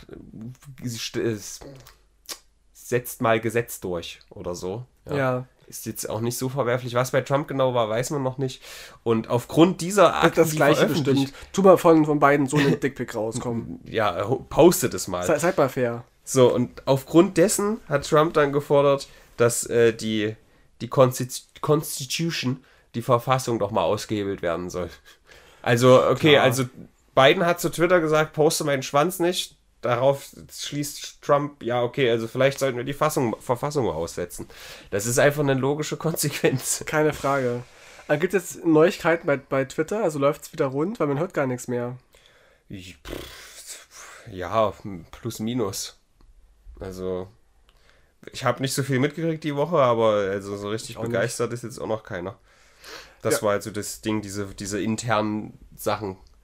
setzt mal Gesetz durch oder so. Ja. ja. Ist jetzt auch nicht so verwerflich. Was bei Trump genau war, weiß man noch nicht. Und aufgrund dieser Art, das gleiche bestimmt. Tu mal von, von beiden so einen Dickpick rauskommen. Ja, postet es mal. Se, seid mal fair. So, und aufgrund dessen hat Trump dann gefordert, dass äh, die, die Constitu- Constitution, die Verfassung doch mal ausgehebelt werden soll. Also, okay, Klar. also Biden hat zu Twitter gesagt, poste meinen Schwanz nicht. Darauf schließt Trump, ja okay, also vielleicht sollten wir die Fassung, Verfassung aussetzen. Das ist einfach eine logische Konsequenz. Keine Frage. Aber gibt es jetzt Neuigkeiten bei, bei Twitter? Also läuft es wieder rund? Weil man hört gar nichts mehr. Ich, ja, plus minus. Also, ich habe nicht so viel mitgekriegt die Woche, aber also so richtig begeistert nicht. Ist jetzt auch noch keiner. Das ja. war also das Ding, diese, diese internen Sachen.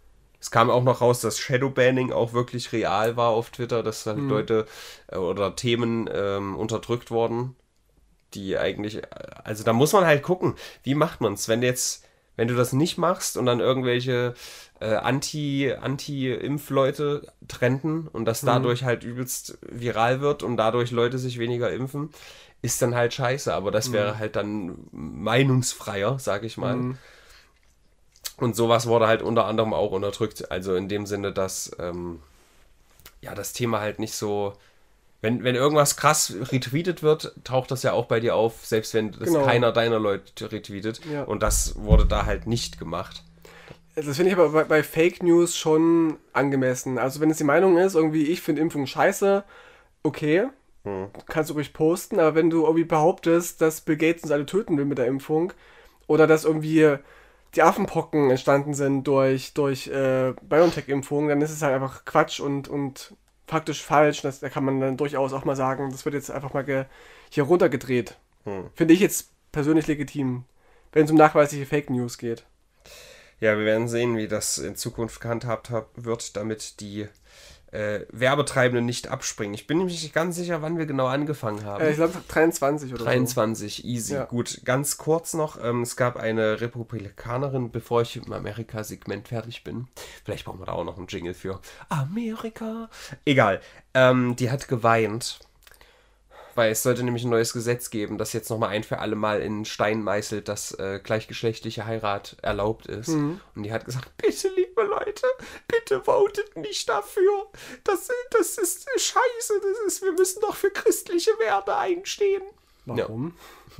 Es kam auch noch raus, dass Shadowbanning auch wirklich real war auf Twitter, dass halt Mhm. Leute äh, oder Themen ähm, unterdrückt wurden, die eigentlich, also da muss man halt gucken, wie macht man es, wenn jetzt, wenn du das nicht machst und dann irgendwelche äh, Anti, Anti-Impf-Leute trenden und das dadurch halt übelst viral wird und dadurch Leute sich weniger impfen, ist dann halt scheiße, aber das wäre halt dann meinungsfreier, sag ich mal. Mhm. Und sowas wurde halt unter anderem auch unterdrückt. Also in dem Sinne, dass ähm, ja das Thema halt nicht so. Wenn, wenn irgendwas krass retweetet wird, taucht das ja auch bei dir auf, selbst wenn das Genau. keiner deiner Leute retweetet. Ja. Und das wurde da halt nicht gemacht. Das finde ich aber bei, bei Fake News schon angemessen. Also wenn es die Meinung ist, irgendwie ich finde Impfung scheiße, okay, Hm. kannst du ruhig posten, aber wenn du irgendwie behauptest, dass Bill Gates uns alle töten will mit der Impfung oder dass irgendwie die Affenpocken entstanden sind durch, durch äh, BioNTech-Impfungen, dann ist es halt einfach Quatsch und, und faktisch falsch. Das, da kann man dann durchaus auch mal sagen, das wird jetzt einfach mal ge, hier runtergedreht. Hm. Finde ich jetzt persönlich legitim, wenn es um nachweisliche Fake News geht. Ja, wir werden sehen, wie das in Zukunft gehandhabt hab- wird, damit die äh, Werbetreibenden nicht abspringen. Ich bin nämlich nicht ganz sicher, wann wir genau angefangen haben. Äh, ich glaube dreiundzwanzig oder dreiundzwanzig, easy. Ja. Gut, ganz kurz noch. Ähm, es gab eine Republikanerin, bevor ich mit dem Amerika-Segment fertig bin. Vielleicht brauchen wir da auch noch einen Jingle für Amerika. Egal. Ähm, die hat geweint. Weil es sollte nämlich ein neues Gesetz geben, das jetzt nochmal ein für alle Mal in Stein meißelt, dass äh, gleichgeschlechtliche Heirat erlaubt ist. Mhm. Und die hat gesagt, bitte, liebe Leute, bitte votet nicht dafür. Das, das ist scheiße. Das ist, wir müssen doch für christliche Werte einstehen. so. Warum?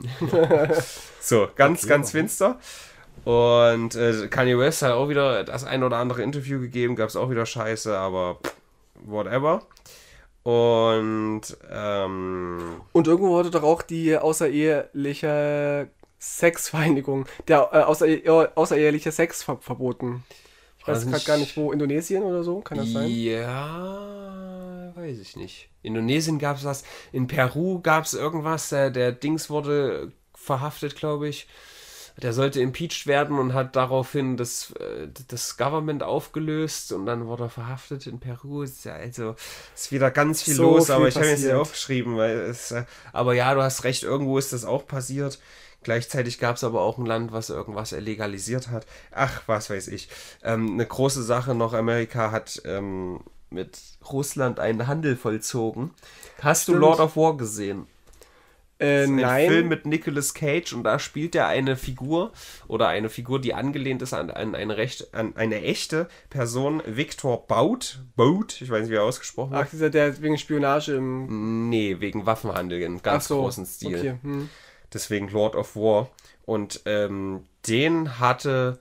So, ganz, Okay, ganz warum? finster. Und äh, Kanye West hat auch wieder das ein oder andere Interview gegeben, gab es auch wieder Scheiße, aber pff, whatever. Und ähm, Und irgendwo wurde doch auch die außereheliche Sexvereinigung, der äh, außer, außereheliche Sex ver verboten. Ich War weiß das gerade nicht- gar nicht wo, Indonesien oder so, kann das sein? ja, weiß ich nicht. Indonesien gab es was, in Peru gab es irgendwas, der, der Dings wurde verhaftet, glaube ich. Der sollte impeached werden und hat daraufhin das, äh, das Government aufgelöst und dann wurde er verhaftet in Peru. Ist ja also ist wieder ganz viel So los, viel aber ich habe jetzt nicht passiert. aufgeschrieben, weil es, äh, aber ja, du hast recht, irgendwo ist das auch passiert. Gleichzeitig gab es aber auch ein Land, was irgendwas legalisiert hat. Ach, was weiß ich. Ähm, eine große Sache noch, Amerika hat ähm, mit Russland einen Handel vollzogen. Hast du Stimmt. Lord of War gesehen? Äh, Das ist ein nein. Film mit Nicolas Cage und da spielt er eine Figur oder eine Figur, die angelehnt ist an, an, eine, recht, an eine echte Person, Victor Bout. Bout, ich weiß nicht, wie er ausgesprochen Ach, wird. dieser, der wegen Spionage im... Nee, wegen Waffenhandel in ganz Ach so, großen Stil. Okay. Hm. Deswegen Lord of War. Und ähm, den hatte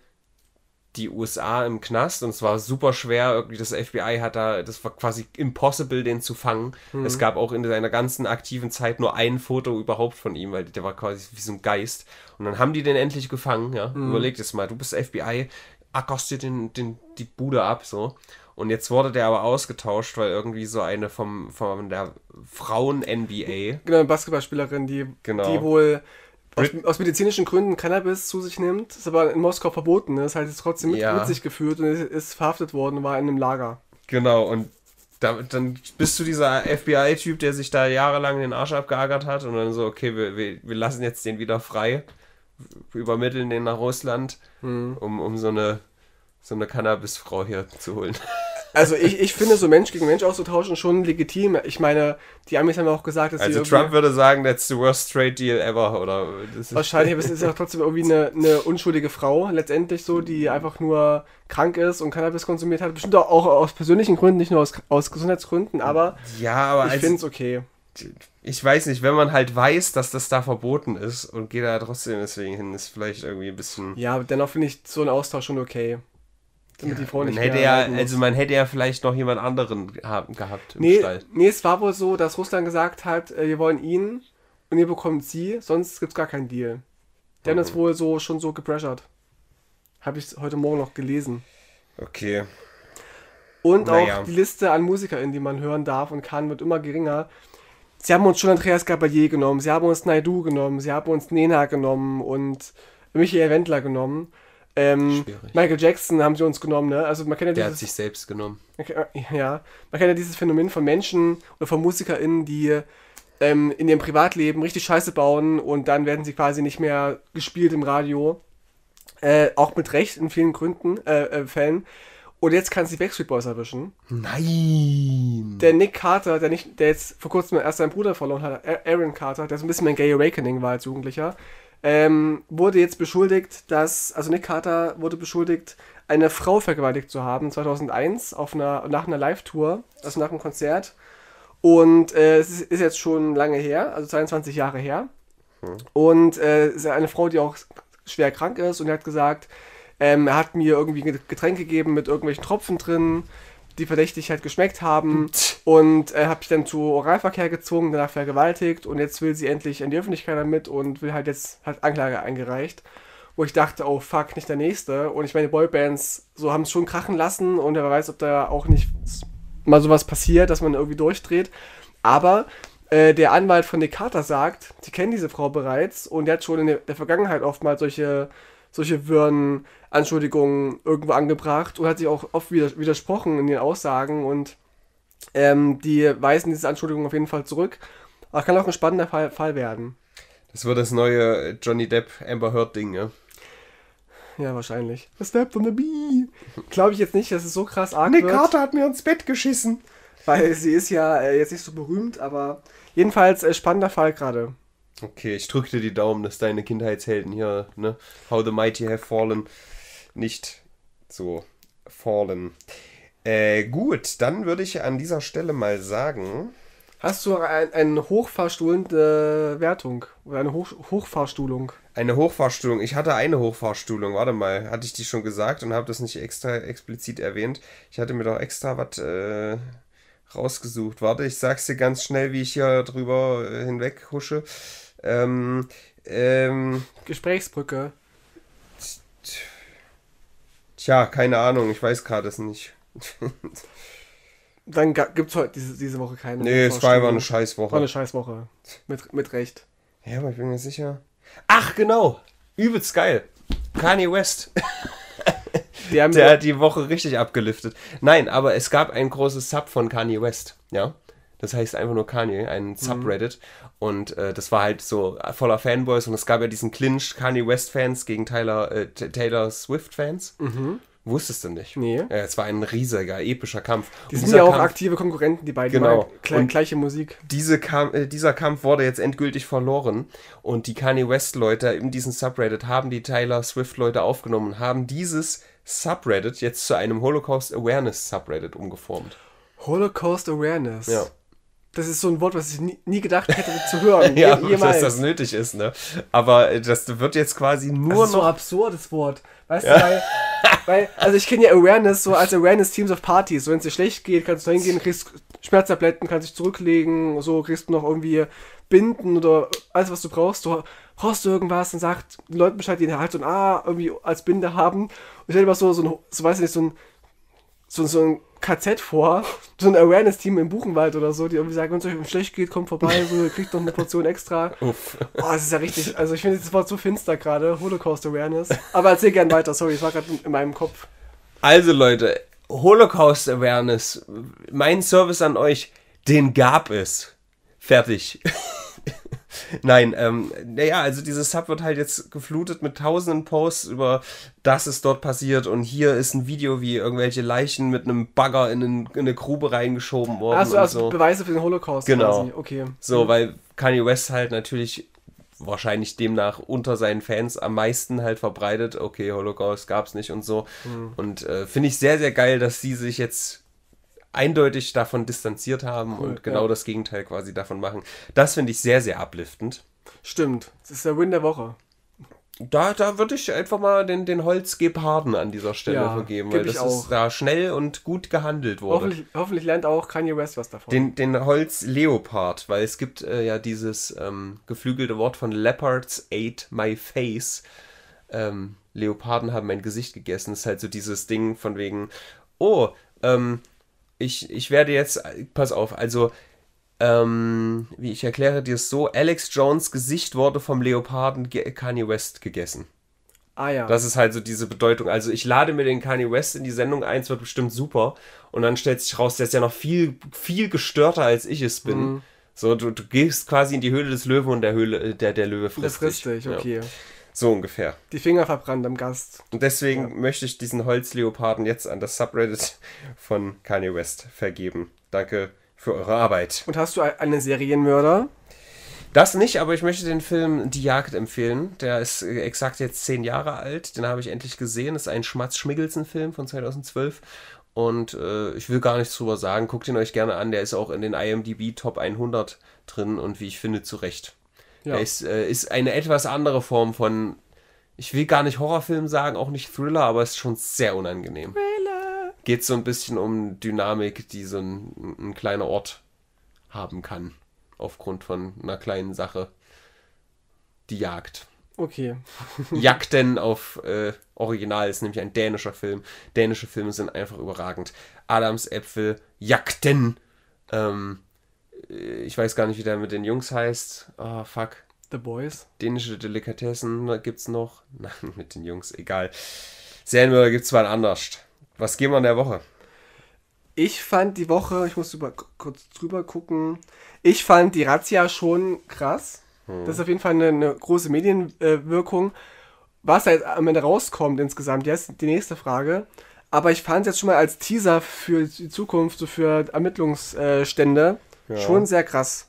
die U S A im Knast und es war super schwer. Irgendwie das F B I hat da, das war quasi impossible, den zu fangen. Mhm. Es gab auch in seiner ganzen aktiven Zeit nur ein Foto überhaupt von ihm, weil der war quasi wie so ein Geist. Und dann haben die den endlich gefangen, ja. Mhm. Überleg das mal, du bist F B I, ackerst dir den, den, die Bude ab, so. Und jetzt wurde der aber ausgetauscht, weil irgendwie so eine vom, von der Frauen-N B A, Genau, eine Basketballspielerin, die, Genau. die wohl aus, Brit- aus medizinischen Gründen Cannabis zu sich nimmt, ist aber in Moskau verboten, ne? Ist halt jetzt trotzdem mit, Ja. mit sich geführt und ist, ist verhaftet worden und war in einem Lager. genau, und da, dann bist du dieser F B I-Typ, der sich da jahrelang den Arsch abgeagert hat und dann so, okay, wir, wir, wir lassen jetzt den wieder frei, übermitteln den nach Russland, Hm. um, um so eine so eine Cannabis-Frau hier zu holen. Also ich, ich finde, so Mensch gegen Mensch auszutauschen schon legitim. Ich meine, die Amis haben ja auch gesagt, dass sie Also irgendwie- Trump würde sagen, that's the worst trade deal ever, oder? Das ist wahrscheinlich, aber es ist ja trotzdem irgendwie eine, eine unschuldige Frau, letztendlich so, die einfach nur krank ist und Cannabis konsumiert hat. Bestimmt auch, auch aus persönlichen Gründen, nicht nur aus, aus Gesundheitsgründen, aber ja, aber ich also, finde es okay. ich weiß nicht, wenn man halt weiß, dass das da verboten ist und geht da trotzdem deswegen hin, ist vielleicht irgendwie ein bisschen... Ja, aber dennoch finde ich so einen Austausch schon okay. Damit die Frau Man nicht hätte mehr ja, leiden muss. also man hätte ja vielleicht noch jemand anderen haben, gehabt im Nee, Stall. nee, es war wohl so, dass Russland gesagt hat, äh, wir wollen ihn und ihr bekommt sie, sonst gibt's gar keinen Deal. Die haben Mhm. das wohl so schon so gepressured. Habe ich heute Morgen noch gelesen. Okay. Und Naja. auch die Liste an MusikerInnen, die man hören darf und kann, wird immer geringer. Sie haben uns schon Andreas Gabalier genommen, sie haben uns Naidu genommen, sie haben uns Nena genommen und Michael Wendler genommen. Ähm, Schwierig. Michael Jackson haben sie uns genommen, ne? Also man kennt ja Der hat dieses, sich selbst genommen. ja, man kennt ja dieses Phänomen von Menschen oder von MusikerInnen, die ähm, in ihrem Privatleben richtig Scheiße bauen und dann werden sie quasi nicht mehr gespielt im Radio. Äh, auch mit Recht in vielen Gründen, äh, äh, Fällen. Und jetzt kann sie Backstreet Boys erwischen. Nein! Der Nick Carter, der, nicht, der jetzt vor kurzem erst seinen Bruder verloren hat, Aaron Carter, der so ein bisschen mein Gay Awakening war als Jugendlicher, ähm, wurde jetzt beschuldigt, dass, also Nick Carter wurde beschuldigt, eine Frau vergewaltigt zu haben, zweitausendeins, auf einer, nach einer Live-Tour, also nach einem Konzert. Und äh, es ist, ist jetzt schon lange her, also zweiundzwanzig Jahre her. Hm. Und äh, es ist eine Frau, die auch schwer krank ist und er hat gesagt, ähm, er hat mir irgendwie ein Getränk gegeben mit irgendwelchen Tropfen drin, die verdächtig halt geschmeckt haben und äh, habe ich dann zu Oralverkehr gezwungen, danach vergewaltigt und jetzt will sie endlich in die Öffentlichkeit damit und will halt jetzt halt Anklage eingereicht, wo ich dachte, oh fuck, nicht der Nächste. Und ich meine, Boybands so haben es schon krachen lassen und wer weiß, ob da auch nicht mal sowas passiert, dass man irgendwie durchdreht. Aber äh, der Anwalt von Nick Carter sagt, sie kennen diese Frau bereits und der hat schon in der, der Vergangenheit oftmals solche solche wirren Anschuldigungen irgendwo angebracht und hat sich auch oft wieder, widersprochen in den Aussagen und ähm, die weisen diese Anschuldigungen auf jeden Fall zurück. Aber kann auch ein spannender Fall, Fall werden. Das wird das neue Johnny Depp Amber Heard Ding, ja? Ja, wahrscheinlich. A step on the bee. Glaube ich jetzt nicht, dass es so krass arg Nick wird. Carter hat mir ins Bett geschissen. Weil sie ist ja äh, jetzt nicht so berühmt, aber jedenfalls äh, spannender Fall gerade. Okay, ich drück dir die Daumen, dass deine Kindheitshelden hier, ne, How the Mighty Have Fallen, nicht so fallen. Äh, gut, dann würde ich an dieser Stelle mal sagen... Hast du ein, eine hochfahrstuhlende Wertung? Oder eine Hoch, Hochfahrstuhlung? Eine Hochfahrstuhlung. Ich hatte eine Hochfahrstuhlung. Warte mal, hatte ich die schon gesagt und habe das nicht extra explizit erwähnt. Ich hatte mir doch extra was äh, rausgesucht. Warte, ich sag's dir ganz schnell, wie ich hier drüber äh, hinweg husche. Ähm, ähm, Gesprächsbrücke. Tja, keine Ahnung, ich weiß gerade es nicht. Dann gibt es heute diese, diese Woche keine. Nee, es war einfach eine Scheißwoche. War eine Scheißwoche. Mit, mit Recht. Ja, aber ich bin mir sicher. Ach, genau. Übelst geil. Kanye West. Der hat die Woche richtig abgeliftet. Nein, aber es gab ein großes Sub von Kanye West. Ja. Das heißt einfach nur Kanye, ein Subreddit. Mhm. Und äh, das war halt so voller Fanboys. Und es gab ja diesen Clinch Kanye West-Fans gegen Taylor, äh, Taylor Swift-Fans. Mhm. Wusstest du nicht? Nee. Ja, es war ein riesiger, epischer Kampf. Die sind ja auch Kampf, aktive Konkurrenten, die beiden. Genau. Gleich, gleiche Musik. Diese Kamp- äh, dieser Kampf wurde jetzt endgültig verloren. Und die Kanye West-Leute in diesem Subreddit haben die Taylor Swift-Leute aufgenommen und haben dieses Subreddit jetzt zu einem Holocaust Awareness Subreddit umgeformt. Holocaust Awareness? Ja. Das ist so ein Wort, was ich nie, nie gedacht hätte zu hören. Ja, dass das nötig ist, ne? Aber das wird jetzt quasi nur das ist noch... so ein absurdes Wort. Weißt ja. du, weil, weil, also ich kenne ja Awareness so als Awareness-Teams auf Partys. So, wenn es dir schlecht geht, kannst du da hingehen, kriegst Schmerztabletten, kannst dich zurücklegen, so kriegst du noch irgendwie Binden oder alles, was du brauchst. Du brauchst du irgendwas und sagt den Leuten Bescheid, die halt so ein A irgendwie als Binde haben. Und ich stell dir mal so, so, ein, so weiß ich nicht, so ein, so, so ein K Z vor, so ein Awareness-Team im Buchenwald oder so, die irgendwie sagen, wenn es euch schlecht geht, kommt vorbei, so, ihr kriegt noch eine Portion extra. Uff. Oh, das ist ja richtig, also ich finde das Wort so finster gerade, Holocaust Awareness. Aber erzähl gern weiter, sorry, es war gerade in meinem Kopf. Also Leute, Holocaust Awareness, mein Service an euch, den gab es. Fertig. Nein, ähm, naja, also dieses Sub wird halt jetzt geflutet mit tausenden Posts über das ist dort passiert und hier ist ein Video, wie irgendwelche Leichen mit einem Bagger in, einen, in eine Grube reingeschoben wurden. Also, also so. Beweise für den Holocaust genau. quasi, okay. So, mhm. weil Kanye West halt natürlich wahrscheinlich demnach unter seinen Fans am meisten halt verbreitet, okay, Holocaust gab's nicht und so. Mhm. Und äh, finde ich sehr, sehr geil, dass sie sich jetzt eindeutig davon distanziert haben cool, und genau ja. das Gegenteil quasi davon machen. Das finde ich sehr, sehr upliftend. Stimmt. Das ist der Win der Woche. Da, da würde ich einfach mal den, den Holzgeparden an dieser Stelle ja, vergeben, weil das auch. ist da schnell und gut gehandelt wurde. Hoffentlich, hoffentlich lernt auch Kanye West was davon. Den, den Holzleopard, weil es gibt äh, ja dieses ähm, geflügelte Wort von Leopards ate my face. Ähm, Leoparden haben mein Gesicht gegessen. Das ist halt so dieses Ding von wegen, oh, ähm, Ich, ich werde jetzt, pass auf, also, ähm, wie ich erkläre dir es so, Alex Jones Gesicht wurde vom Leoparden Ge- Kanye West gegessen. Ah ja. Das ist halt so diese Bedeutung. Also ich lade mir den Kanye West in die Sendung ein, es wird bestimmt super. Und dann stellt sich raus, der ist ja noch viel, viel gestörter, als ich es bin. Mhm. So, du, du gehst quasi in die Höhle des Löwen und der Höhle, der, der Löwe frisst, Das frisst dich, Ja. okay. So ungefähr. Die Finger verbrannt am Gast. Und deswegen Ja. möchte ich diesen Holzleoparden jetzt an das Subreddit von Kanye West vergeben. Danke für eure Arbeit. Und hast du einen Serienmörder? Das nicht, aber ich möchte den Film Die Jagd empfehlen. Der ist äh, exakt jetzt zehn Jahre alt. Den habe ich endlich gesehen. Das ist ein Schmatz-Schmiggelsen-Film von zweitausendzwölf. Und äh, ich will gar nichts drüber sagen. Guckt ihn euch gerne an. Der ist auch in den I M D B Top hundert drin und wie ich finde, zu Recht. Ja. Er ist, äh, ist eine etwas andere Form von, ich will gar nicht Horrorfilm sagen, auch nicht Thriller, aber es ist schon sehr unangenehm. Thriller. Geht so ein bisschen um Dynamik, die so ein, ein kleiner Ort haben kann. Aufgrund von einer kleinen Sache. Die Jagd. Okay. Jagden auf äh, Original ist nämlich ein dänischer Film. Dänische Filme sind einfach überragend. Adamsäpfel, Jagden. Ähm, äh, ich weiß gar nicht, wie der mit den Jungs heißt. Ah, oh, fuck. The Boys. Dänische Delikatessen gibt's noch. Nein, mit den Jungs, egal. Serienmörder gibt's zwar anders. Was geben wir in der Woche? Ich fand die Woche, ich muss über, kurz drüber gucken, ich fand die Razzia schon krass. Hm. Das ist auf jeden Fall eine, eine große Medienwirkung. Was da jetzt am Ende rauskommt insgesamt, jetzt die nächste Frage. Aber ich fand es jetzt schon mal als Teaser für die Zukunft, so für Ermittlungsstände, Ja. schon sehr krass.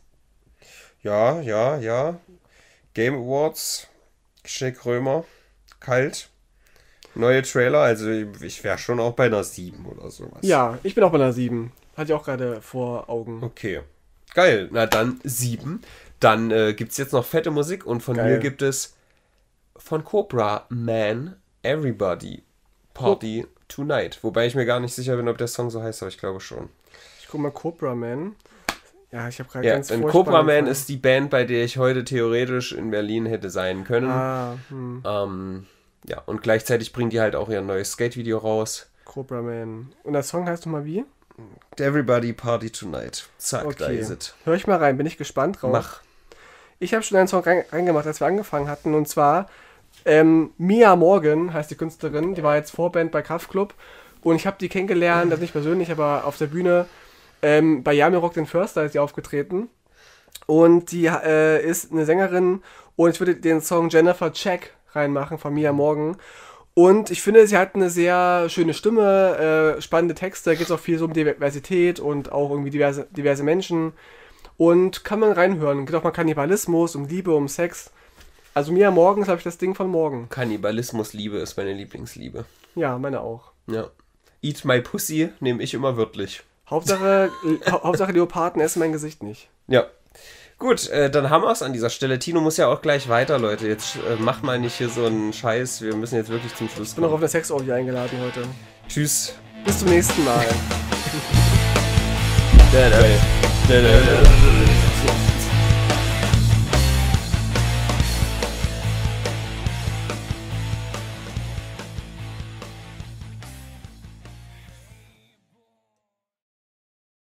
Ja, ja, ja. Game Awards, Schick Römer, kalt. Neue Trailer, also ich wäre schon auch bei einer sieben oder sowas. Ja, ich bin auch bei einer sieben. Hatte ich auch gerade vor Augen. Okay. Geil. Na dann sieben. Dann äh, gibt es jetzt noch fette Musik und von Geil. mir gibt es von Cobra Man Everybody Party Tonight. Wobei ich mir gar nicht sicher bin, ob der Song so heißt, aber ich glaube schon. Ich guck mal Cobra Man. Ja, ich habe gerade Ja, ganz und furchtbar Cobra Man angefangen. ist die Band, bei der ich heute theoretisch in Berlin hätte sein können. Ah, hm. Ähm, ja, und gleichzeitig bringen die halt auch ihr neues Skate-Video raus. Cobra Man. Und der Song heißt nochmal wie? Everybody Party Tonight. Zack, da Okay. ist es. Hör ich mal rein, bin ich gespannt drauf. Mach. Ich habe schon einen Song rein, reingemacht, als wir angefangen hatten. Und zwar ähm, Mia Morgan heißt die Künstlerin. Die war jetzt Vorband bei Kraftklub. Und ich habe die kennengelernt, das nicht persönlich, aber auf der Bühne. Ähm, bei Yami Rock den Förster ist sie aufgetreten. Und die äh, ist eine Sängerin. Und ich würde den Song Jennifer Check reinmachen von Mia Morgan. Und ich finde, sie hat eine sehr schöne Stimme, äh, spannende Texte. Da geht es auch viel so um Diversität und auch irgendwie diverse, diverse Menschen. Und kann man reinhören. Geht auch mal Kannibalismus, um Liebe, um Sex. Also Mia Morgan ist, glaube ich, das Ding von morgen. Kannibalismus, Liebe ist meine Lieblingsliebe. Ja, meine auch. Ja. Eat my pussy nehme ich immer wörtlich. Hauptsache, hau Hauptsache Leoparden essen mein Gesicht nicht. Ja. Gut, äh, dann haben wir es an dieser Stelle. Tino muss ja auch gleich weiter, Leute. Jetzt äh, macht mal nicht hier so einen Scheiß. Wir müssen jetzt wirklich zum Schluss Ich bin noch auf kommen. eine Sexorgie eingeladen heute. Tschüss. Bis zum nächsten Mal. Da, da. Da, da, da.